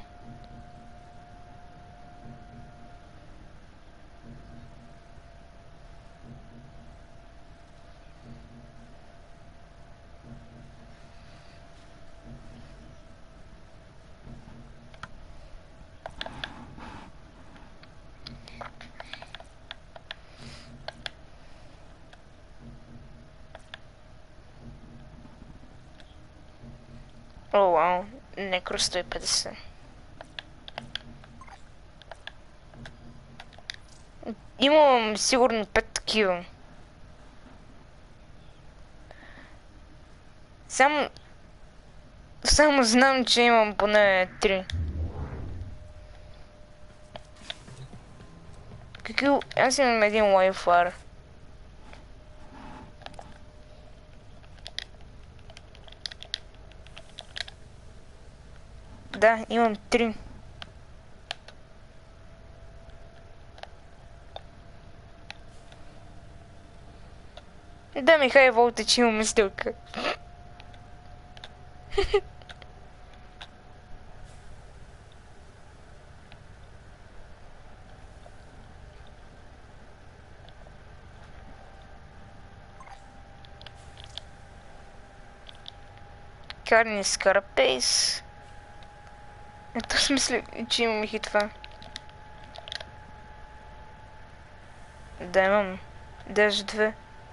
О, вау. Некро 150. Имам сигурно 5 такива. Само знам, че имам поне 3. Аз имам един Wi-Fi. Да, имам 3. Да, Михай Волтич, имаме сделка. Карни Скарпейс. Ето в смисъл, че имам хитва. Да, имам. Даже две.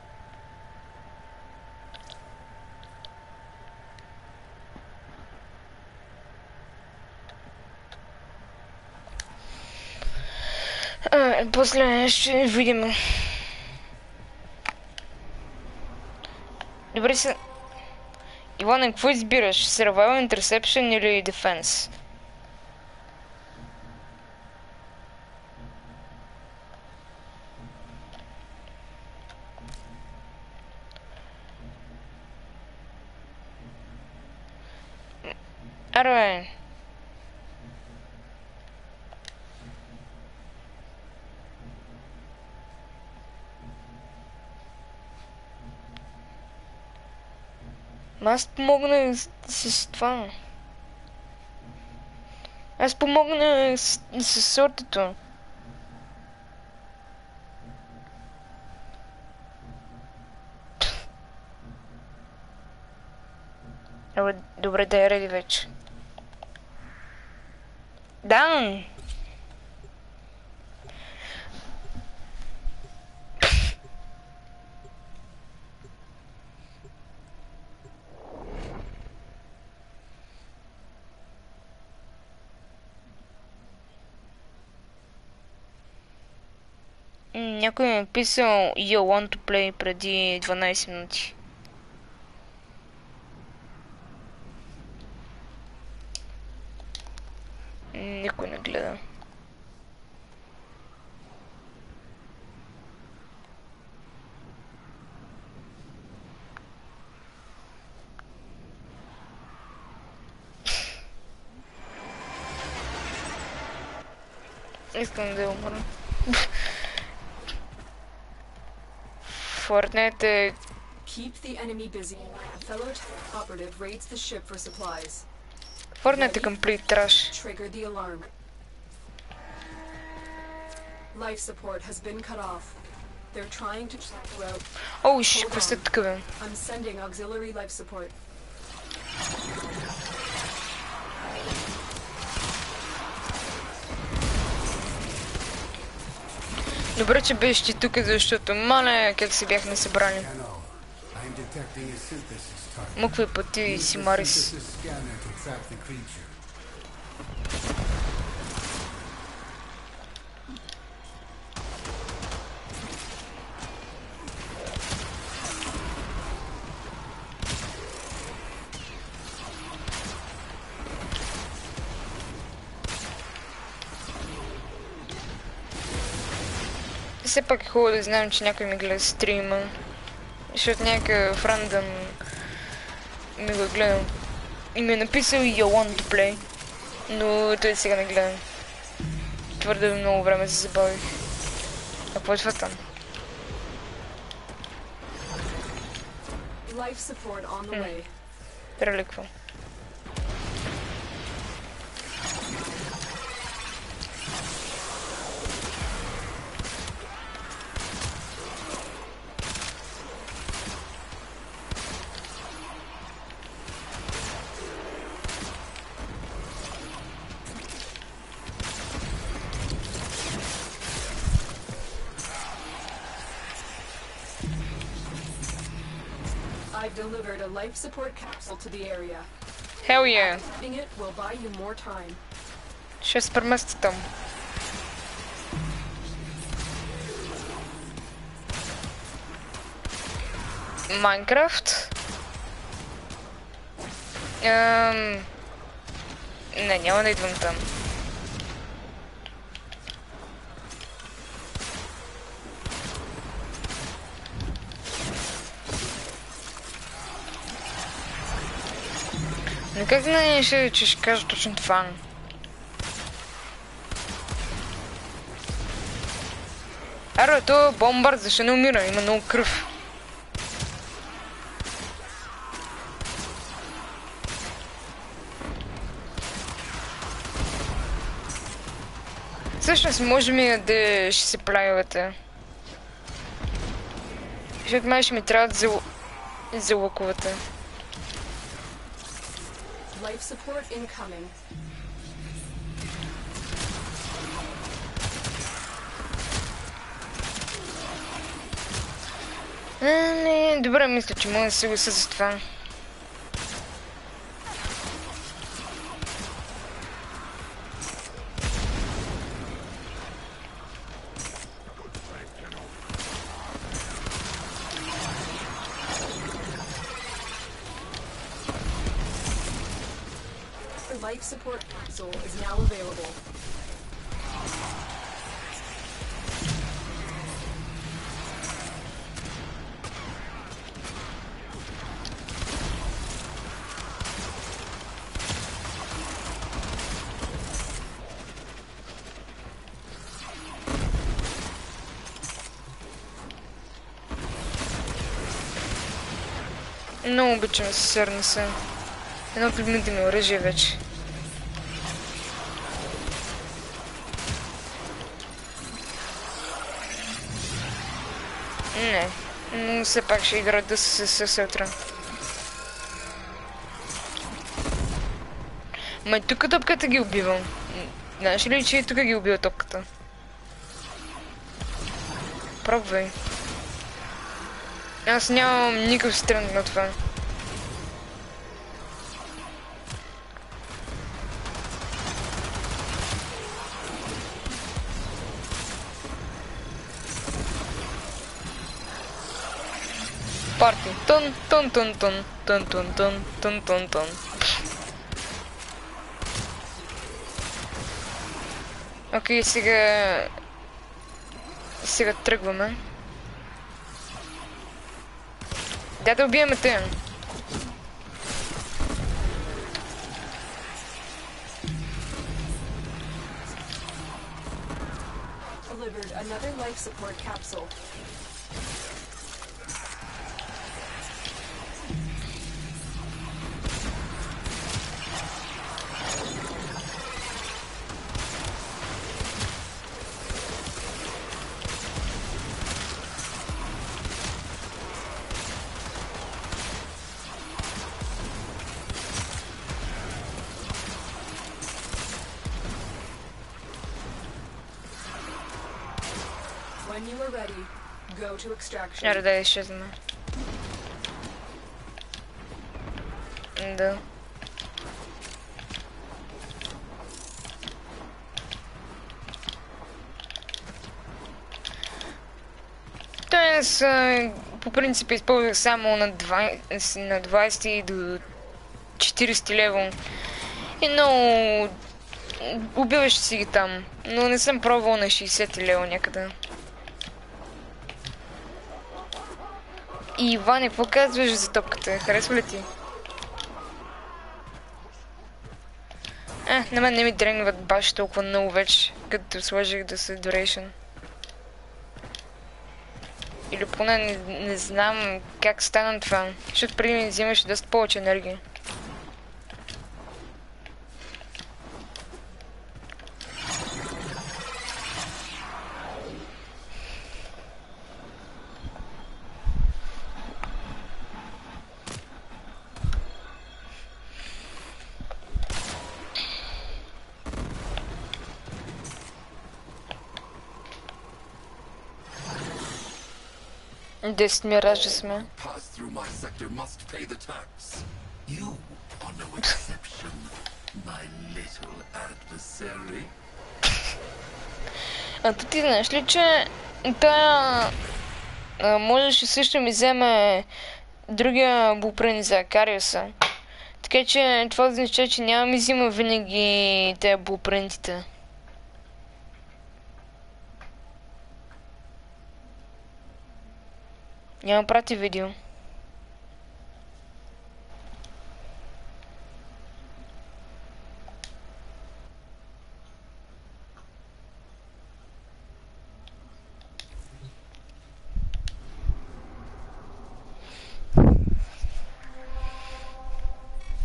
После ще видим. Добре се... Иване, какво избираш? Survival, Interception или Defense? Аре, аз помогна с това. Аз помогна с сортото. Добре, да е реди вече. Да! Някой ми е писал You want to play преди 12 минути. Никой не гледа. Искам да умра. Fortnite е... Keep the enemy busy. A fellow operative raids the ship for supplies. Fortnite е complete trash. Trigger the alarm. Life support has been cut off. They're trying to route. Оу, ши, какво сте тук, бе? I'm sending auxiliary life support. Добре, че беше ти тук, защото маля, как се бяхме събрали. Cano, I'm detecting a synthesis target. Мукви пъти си Марис. Synthesis scanner to track the creature. Все пак е хубаво да знаем, че някой ми гледа стрима. Защото някакъв рандъм ми го гледа. И ми е написал You want to play. Но той сега не гледа. Твърде много време се забавих. А какво е това там? Life support on the way. Реликва. I've delivered a life support capsule to the area. Hell yeah. Activating it will buy you more time. Ще се премести там. Майнкрафт? Не, няма да идвам там. Но как знаеш, че ще кажа точно това? Аре, то бомбард, защо не умира? Има много кръв. Всъщност, може ми да ще се правилате. Защото май ще ми трябват за лъковете. Life support incoming. Не, добре, мисля, че мога да се гласа за това. Life support capsule is now available. Много обичам да се сърна се. Едно от любимите ми оръжия вече. Не, но все пак ще игра да се сетра. Май тук топката ги убивам. Знаеш ли, че тук ги убива топката? Пробвай. Аз нямам никакъв стрън на това. Парти. Тун, тун, тун, тун, тун, тун, тун, тун, тун, тун. Окей, сега тръгваме. Да убиеме те. Delivered another life support capsule. When you are ready, go to extraction. Няма да изчезна. Да. Тоест, по принцип използвах само на 20 до 40 лево. И много убиваш си ги там, но не съм пробвал на 60 лево някъде. И Иване, какво казваш за топката? Харесва ли ти? На мен не ми дренват баш толкова много вече, като сложих да се duration. Или поне не знам как стана това, защото преди ми взимаше доста повече енергия. Десет миража сме. You are no exception, my little adversary. А ти знаеш ли, че тая можеше също ми вземе другия блупринт за Кариуса. Така че това означава, че няма ми взима винаги тези блупринтите. Няма прати видео.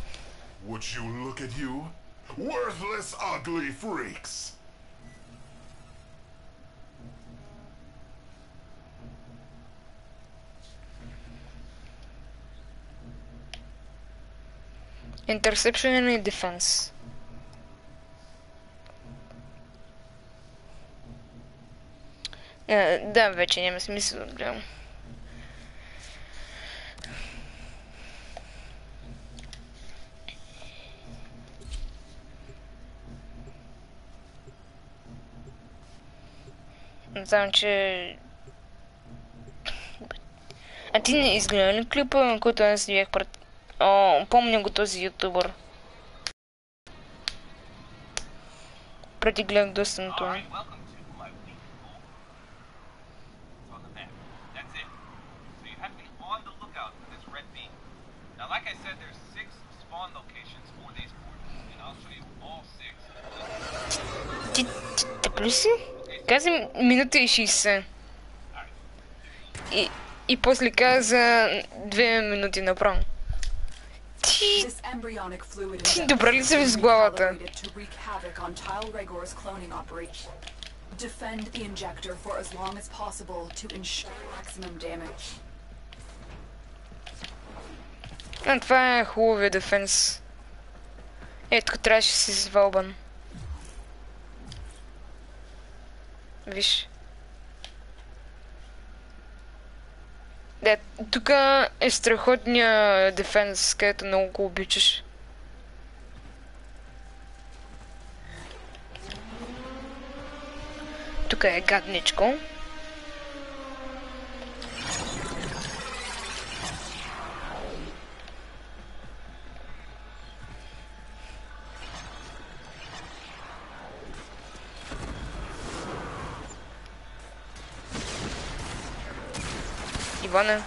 Would you look at you? Worthless, ugly freaks! Interception и Defense. Да, вече няма смисъл да гледам. Знам, че... А ти не изгледа ли клипа, на който аз видях пред... О, помня го този ютубър. Преди гледах доста на това. Ти тъп си? Каза минута и 60. И после каза 2 минути направо. Ти добре ли се с главата? Defend the injector for as long as possible to ensure maximum damage. Това е хубавия дефенс. Тук трябваше да си свалбан. Виж. Да, тук е страхотния дефенс, където много го обичаш. Тук е гадничко. Иване.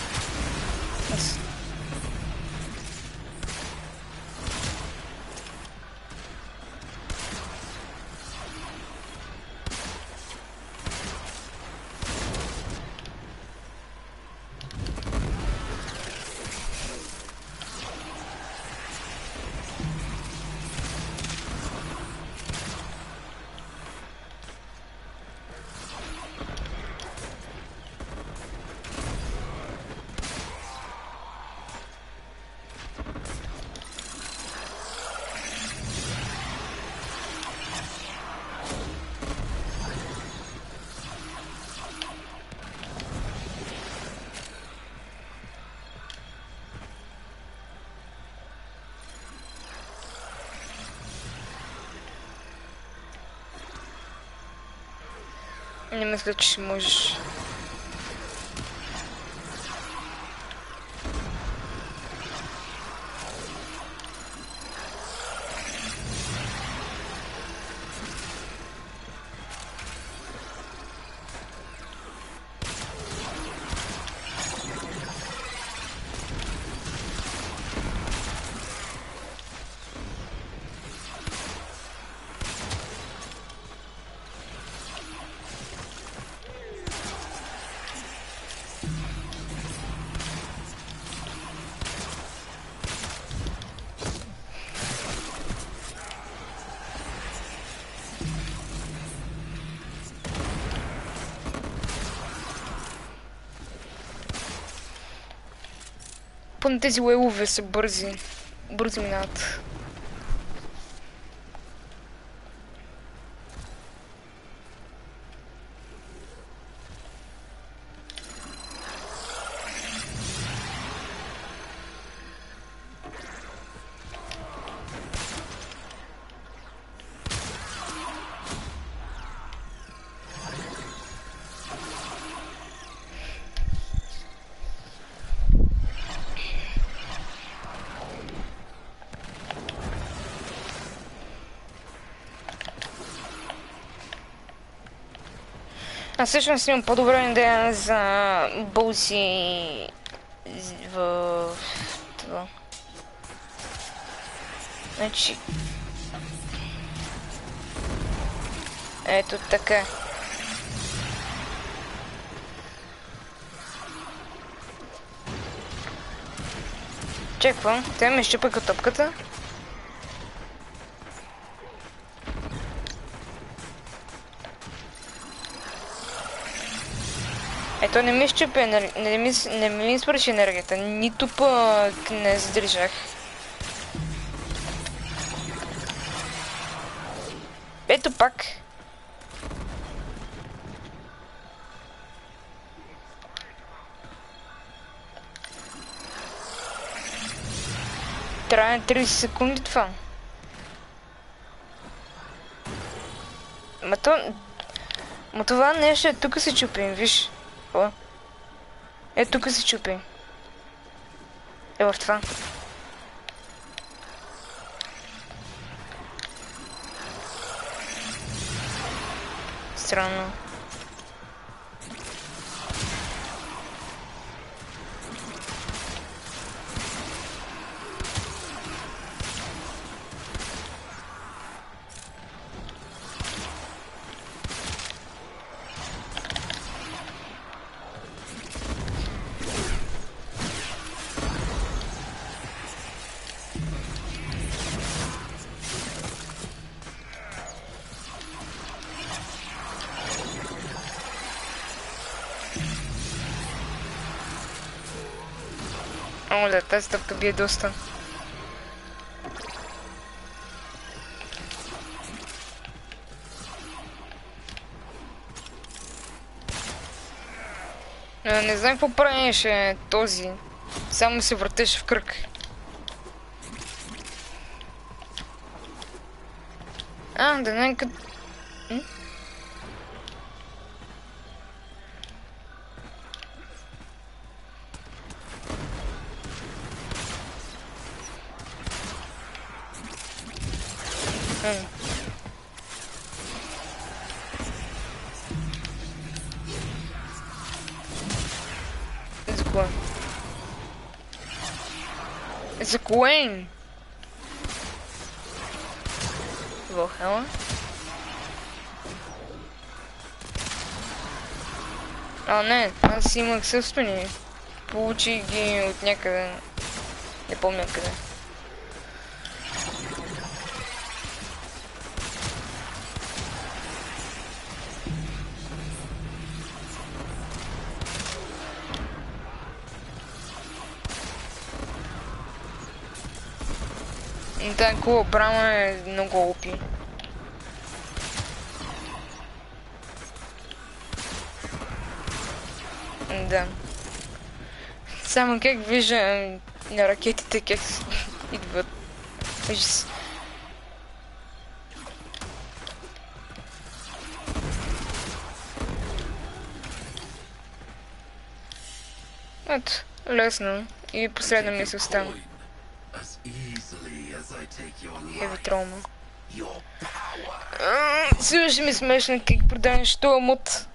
Не мисля, че ще можеш. Поне тези уелове са бързи. Бързо минават. Аз всъщност имам по-добра идея за бълзи в това. Значи... Ето така. Чеквам, те ме щупаха топката. Ето не ми щупи, не ми свърши енергията, нито пък не задържах. нещо пак. Трае 30 секунди това. Ма това нещо е тук се чупи, виж. О. Е, тук се чупи. Е в това. Странно. О, да, тази стъпка бие доста. Не знам какво правеше този. Само се въртеше в кръг. Да знам къде... За кое? Вълхела? Не, аз имах собствени. Получих ги от някъде. Не помня къде. Да, хубаво, брама е много опи. Да. Само как вижда на ракетите как идват. Ужас. Ето, лесно. И последна ми се остана. Heavy trauma. Също ми смешно как продаваш това мут.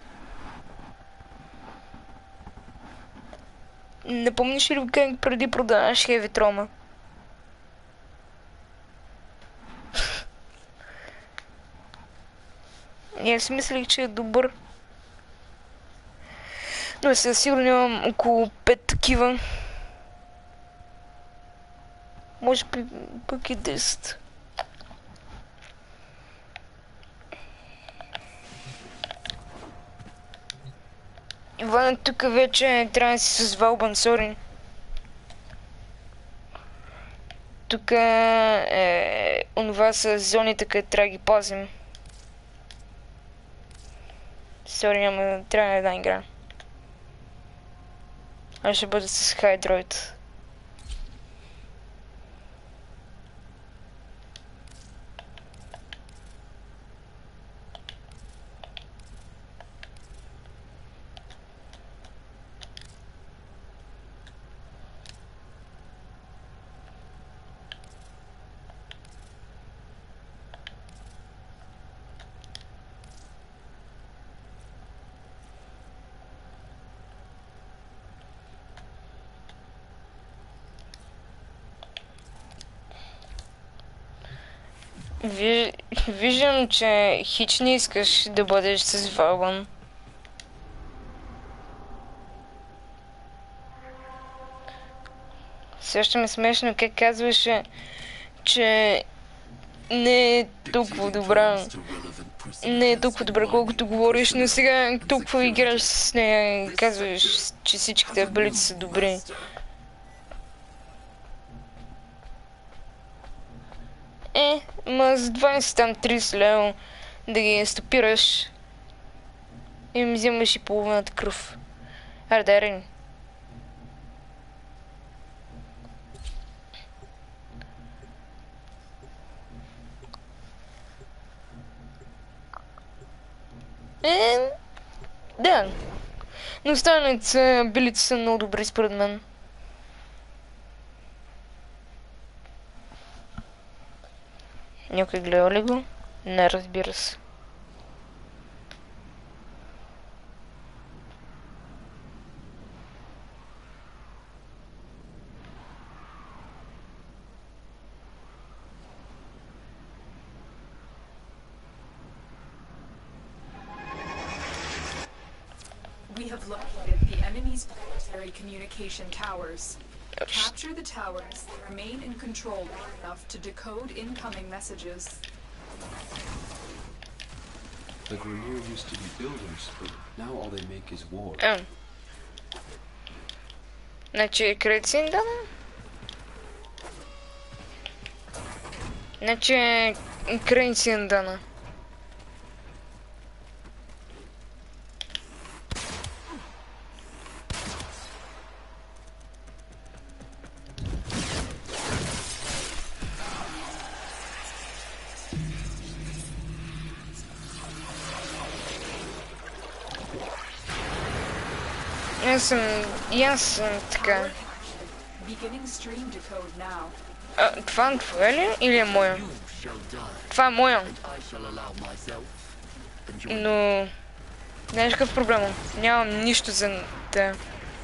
Не помниш ли как преди продаваш Heavy trauma? И аз мислих, че е добър. Но сега сигурно имам около 5 такива. Може би пък и 10. Иван, тук вече трябва да си с Валбан, сори. Тук е онова с зоните, където трябва да ги пазим. Сори, ама трябва една игра. Аз ще бъда с Хайдроид. Виждам, че хич не искаш да бъдеш с Валбан. Също ме смешно как казваше, че не е толкова добра. Не е толкова добра, колкото говориш, но сега толкова играш с нея и казваш, че всичките абилити са добри. Ма за 20 там 30 лева да ги стопираш и им взимаш и половината кръв. Аре, дай рени. Да. Но останалите билите са много добри според мен. Някой гледа ли го? Не, разбира се. We have located the enemy's planetary communication towers. Capture the towers, remain in control long enough to decode incoming messages. The Grineer used to be builders, but now all they make is war. Значи, Крейциндан? Значи, Крейциндана. Аз съм така. Това твое ли или е моя? Това е моя. Но... Знаеш какъв проблем? Нямам нищо за те.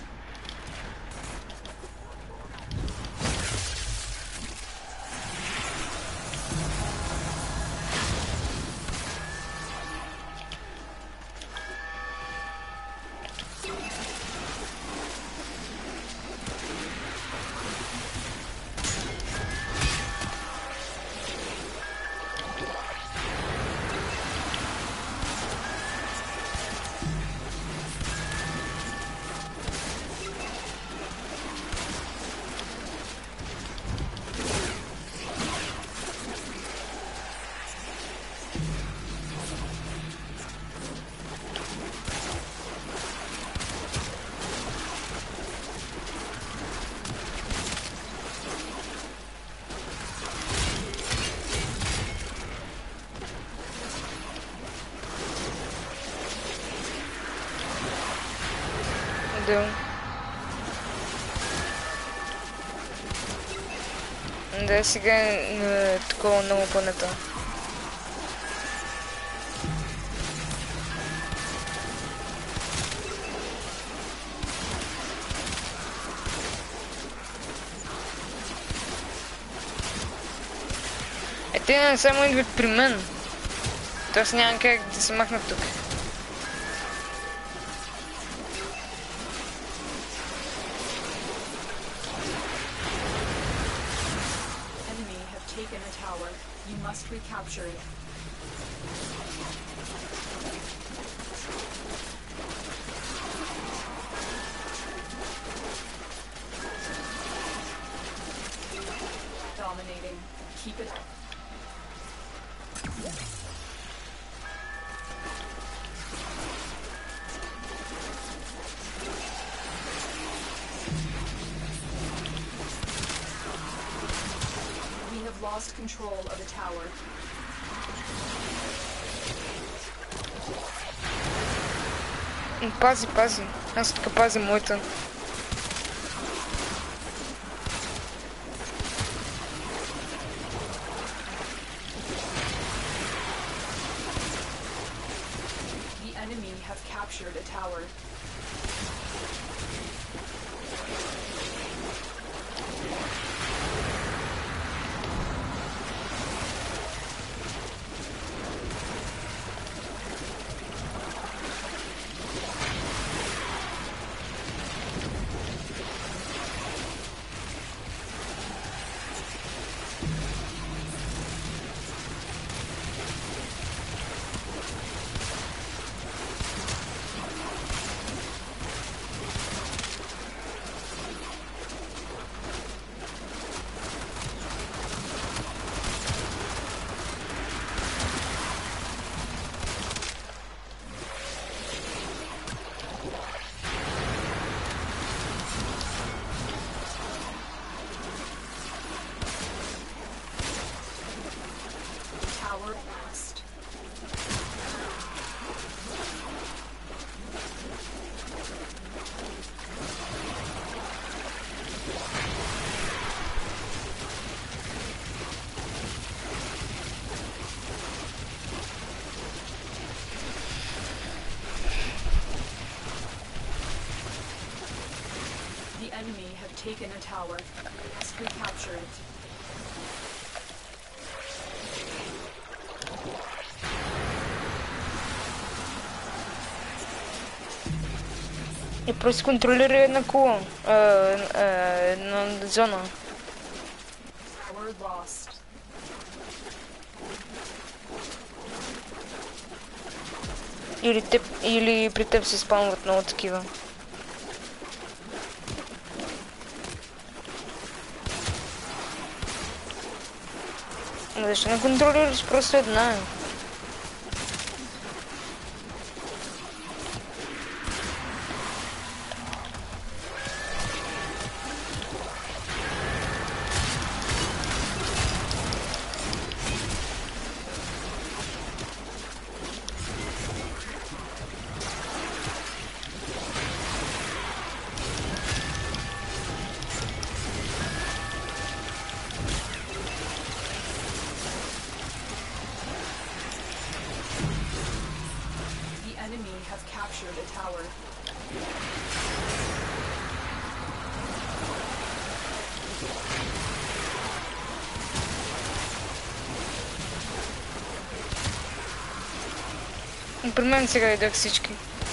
Да. Да, сега е такова много планета. Те не само идват при мен. Тоест няма как да се махнат тук. Recapture it. Dominating. Keep it. We have lost control of the tower. Пази, пази. Аз тук пазя моята. The enemy have captured a tower. taken a tower. Must recapture it. И просто контролира една кула. На зона. Tower lost. Или при теб се спамват много такива. Защо не контролираш просто една? При мен сега идах всички.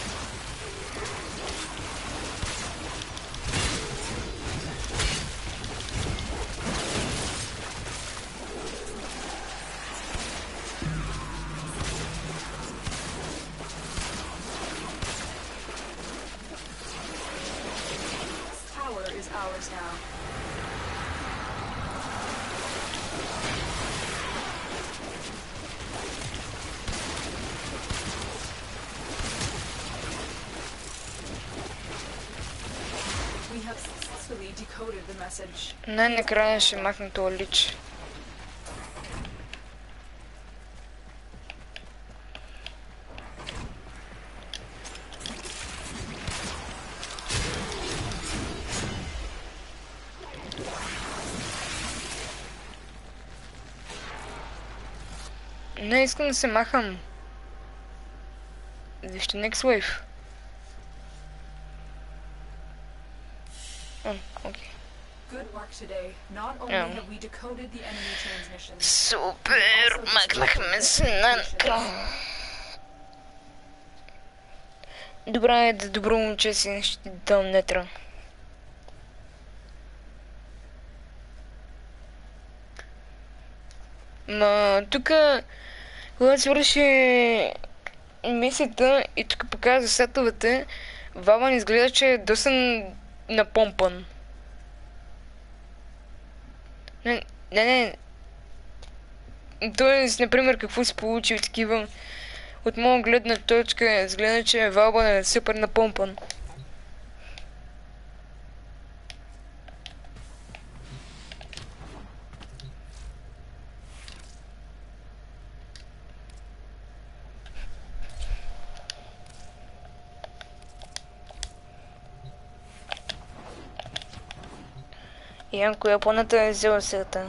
Най-накрая ще махна това лич. Не искам да се махам. Вижте next wave. Окей. Супер! Махнахме се накрая. Добре, да добро момче си, ще ти дам нетра. Тука, когато свърши мисията и тук показва сетовете, Валан изгледа, че е доста напомпан. Не. Той, например, какво се получи такива. От моя гледна точка изгледа, че Валан е супер напомпан. Янко, Японата е взела света.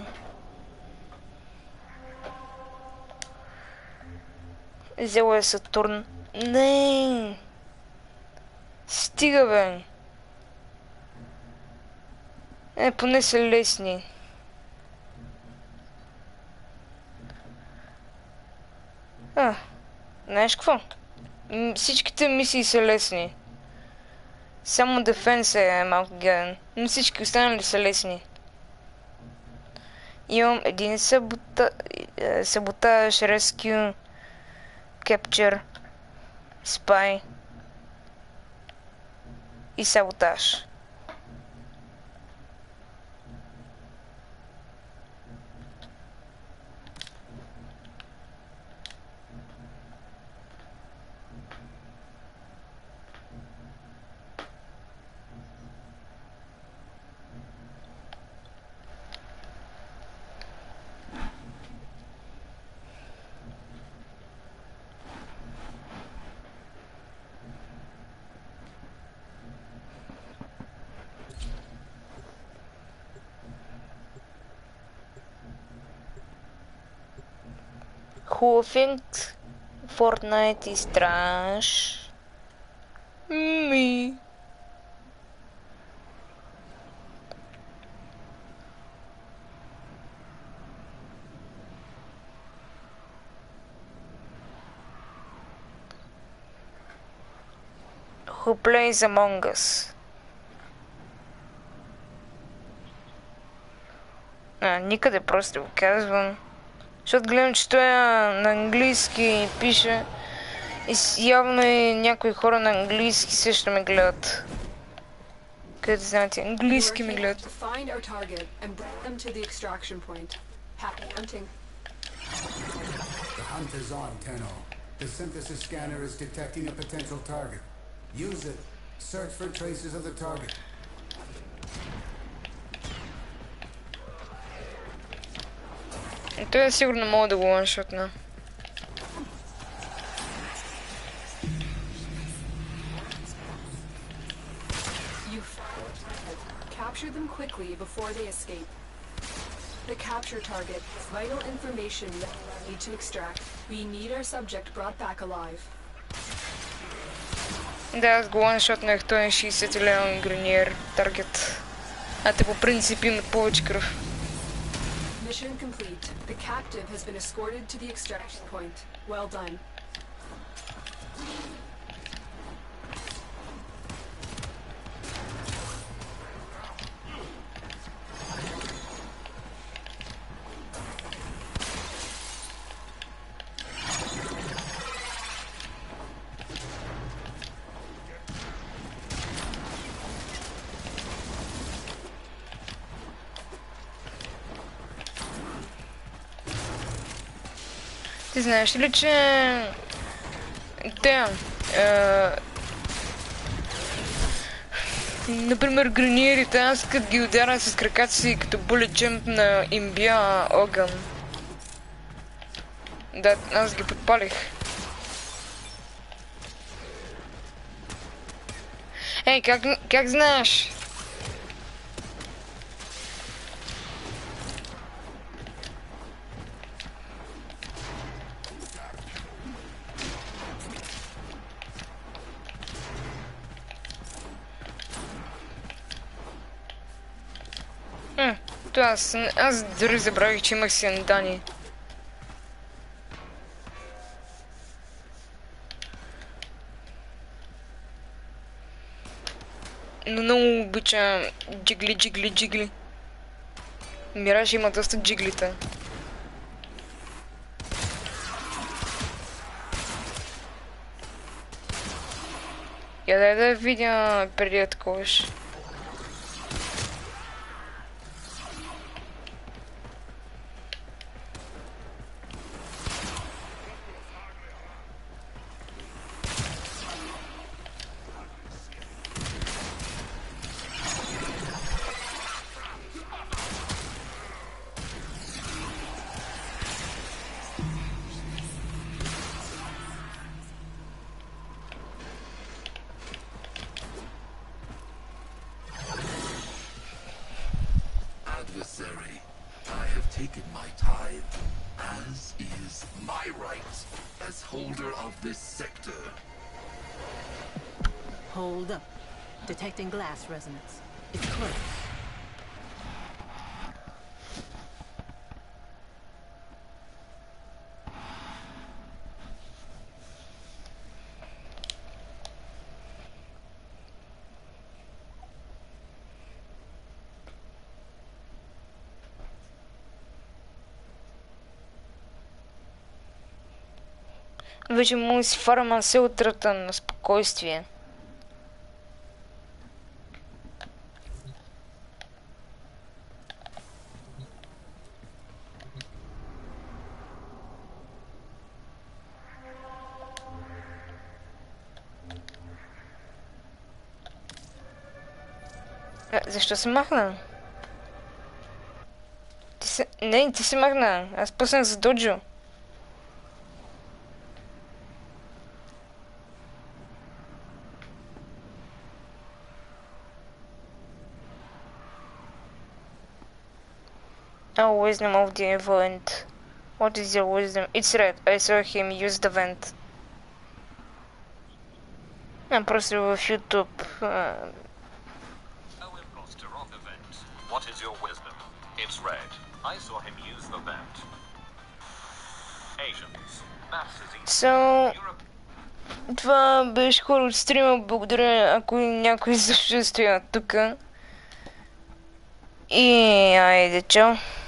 Взела е Сатурн. Не. Стига, бе. Поне са лесни. Знаеш какво? Всичките мисии са лесни. Само дефенс е малко гаден, но всички останали са лесни. Имам един саботаж, rescue, capture, spy и саботаж. Who Fortnite is trash? Me. who plays Among Us. Никъде просто го казвам. Защото гледам, че той на английски пише. И явно и някои хора на английски също ме гледат. Къде знаете, английски ме гледат. The hunt is on, Tenno. The synthesis scanner is detecting a potential target. Use it. Search for traces of the target. Той сигурно мога да го ланшотна. Capture them quickly before they escape. The capture target is vital information that we need to extract. We need our subject brought back alive. Да, аз го ланшотнах, той е 60 леон грениер таргет. А те по принцип имат повече кръв. Mission complete. The captive has been escorted to the extraction point. Well done. Ти знаеш ли, че те, например, грениерите, аз като ги ударя с краката си като bullet jump на имбия огън. Да, аз ги подпалих. Ей, как знаеш? Аз дори забравих, че имах си андани. Но много обичам джигли. Мираж има доста джиглита. Я да видя преди да таковаш. Hold up. Detecting glass resonance. It's close. Вече му си фарма се утрата на спокойствие. Защо се махна? Не, ти се махна. Аз пуснах за доджо. Oh, wisdom of the event. What is your wisdom? It's red. I saw him use the vent. Просто в YouTube. What is your wisdom? It's red. I saw him use the vent. Asians. Maths is easy. So, това беше хора от стрима. Благодаря, ако някой също стоя тук. И айде, чао.